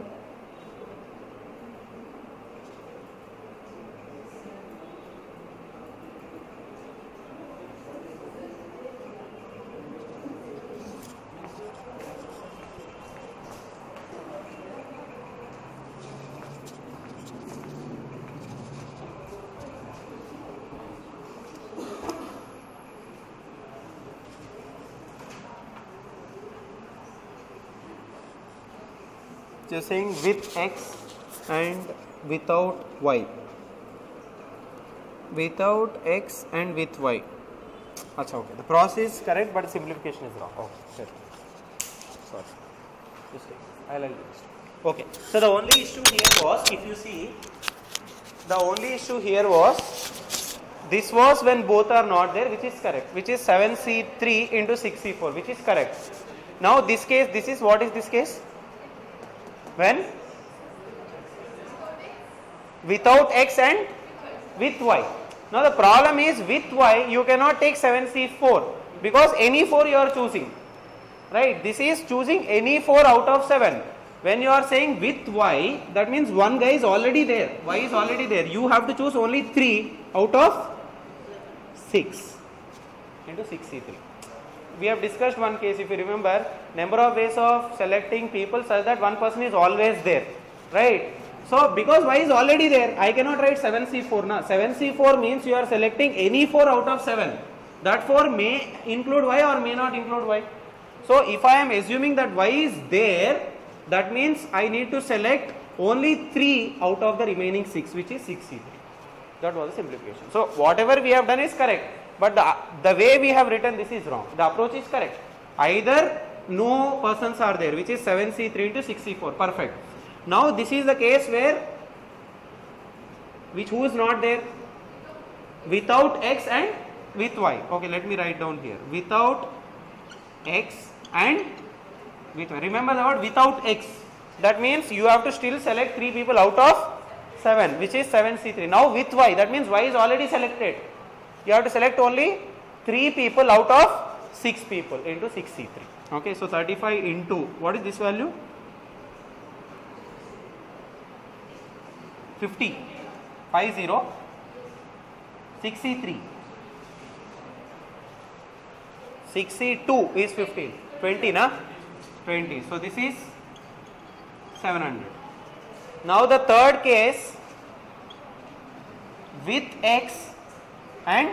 Just saying with x and without y. Without x and with y. Achha, okay. The process is correct, but simplification is wrong. Okay, sorry. Just take. I'll do this. Okay. So the only issue here was, if you see, the only issue here was, this was when both are not there, which is correct, which is 7c3 into 6c4, which is correct. Now this case, this is, what is this case? When? Without x and with y. Now the problem is, with y you cannot take 7c4 because any 4 you are choosing, right? This is choosing any 4 out of 7. When you are saying with y, that means one guy is already there, y is already there. You have to choose only 3 out of 6 into 6c3. We have discussed one case, if you remember, number of ways of selecting people such that one person is always there, right? So because y is already there, I cannot write 7c4 now. 7c4 means you are selecting any 4 out of 7. That 4 may include y or may not include y. So if I am assuming that y is there, that means I need to select only 3 out of the remaining 6, which is 6c3. That was the simplification. So whatever we have done is correct, but the way we have written this is wrong. The approach is correct. Either no persons are there, which is 7c3 into 6c4, perfect. Now this is the case where, who is not there? Without x and with y. Okay, let me write down here. Without x and with y. Remember the word without x. That means you have to still select 3 people out of 7, which is 7c3. Now with y, that means y is already selected. You have to select only 3 people out of 6 people into 6c3. Okay, so 35 into, what is this value? 50. 50. 6c3. 6c2 is 15. 20, na? 20. So this is 700. Now the third case, with x and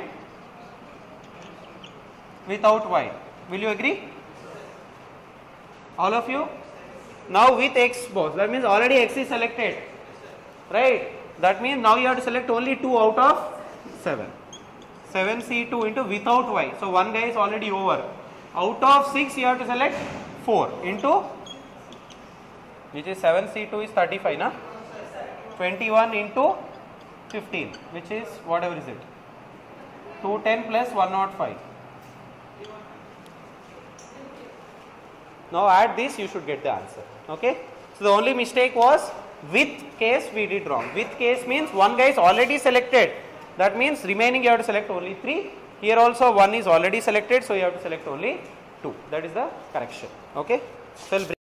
without y. Will you agree? All of you? Now with x both. That means already x is selected. Right? That means now you have to select only 2 out of 7. 7c2 into without y. So one guy is already over. Out of 6 you have to select 4 into, which is 7c2 is 35, na? 21 into 15, which is whatever is it? 210 plus 105. Now add this, you should get the answer. Okay? So the only mistake was with case we did wrong. With case means one guy is already selected. That means remaining you have to select only 3. Here also 1 is already selected, so you have to select only 2. That is the correction. Okay? So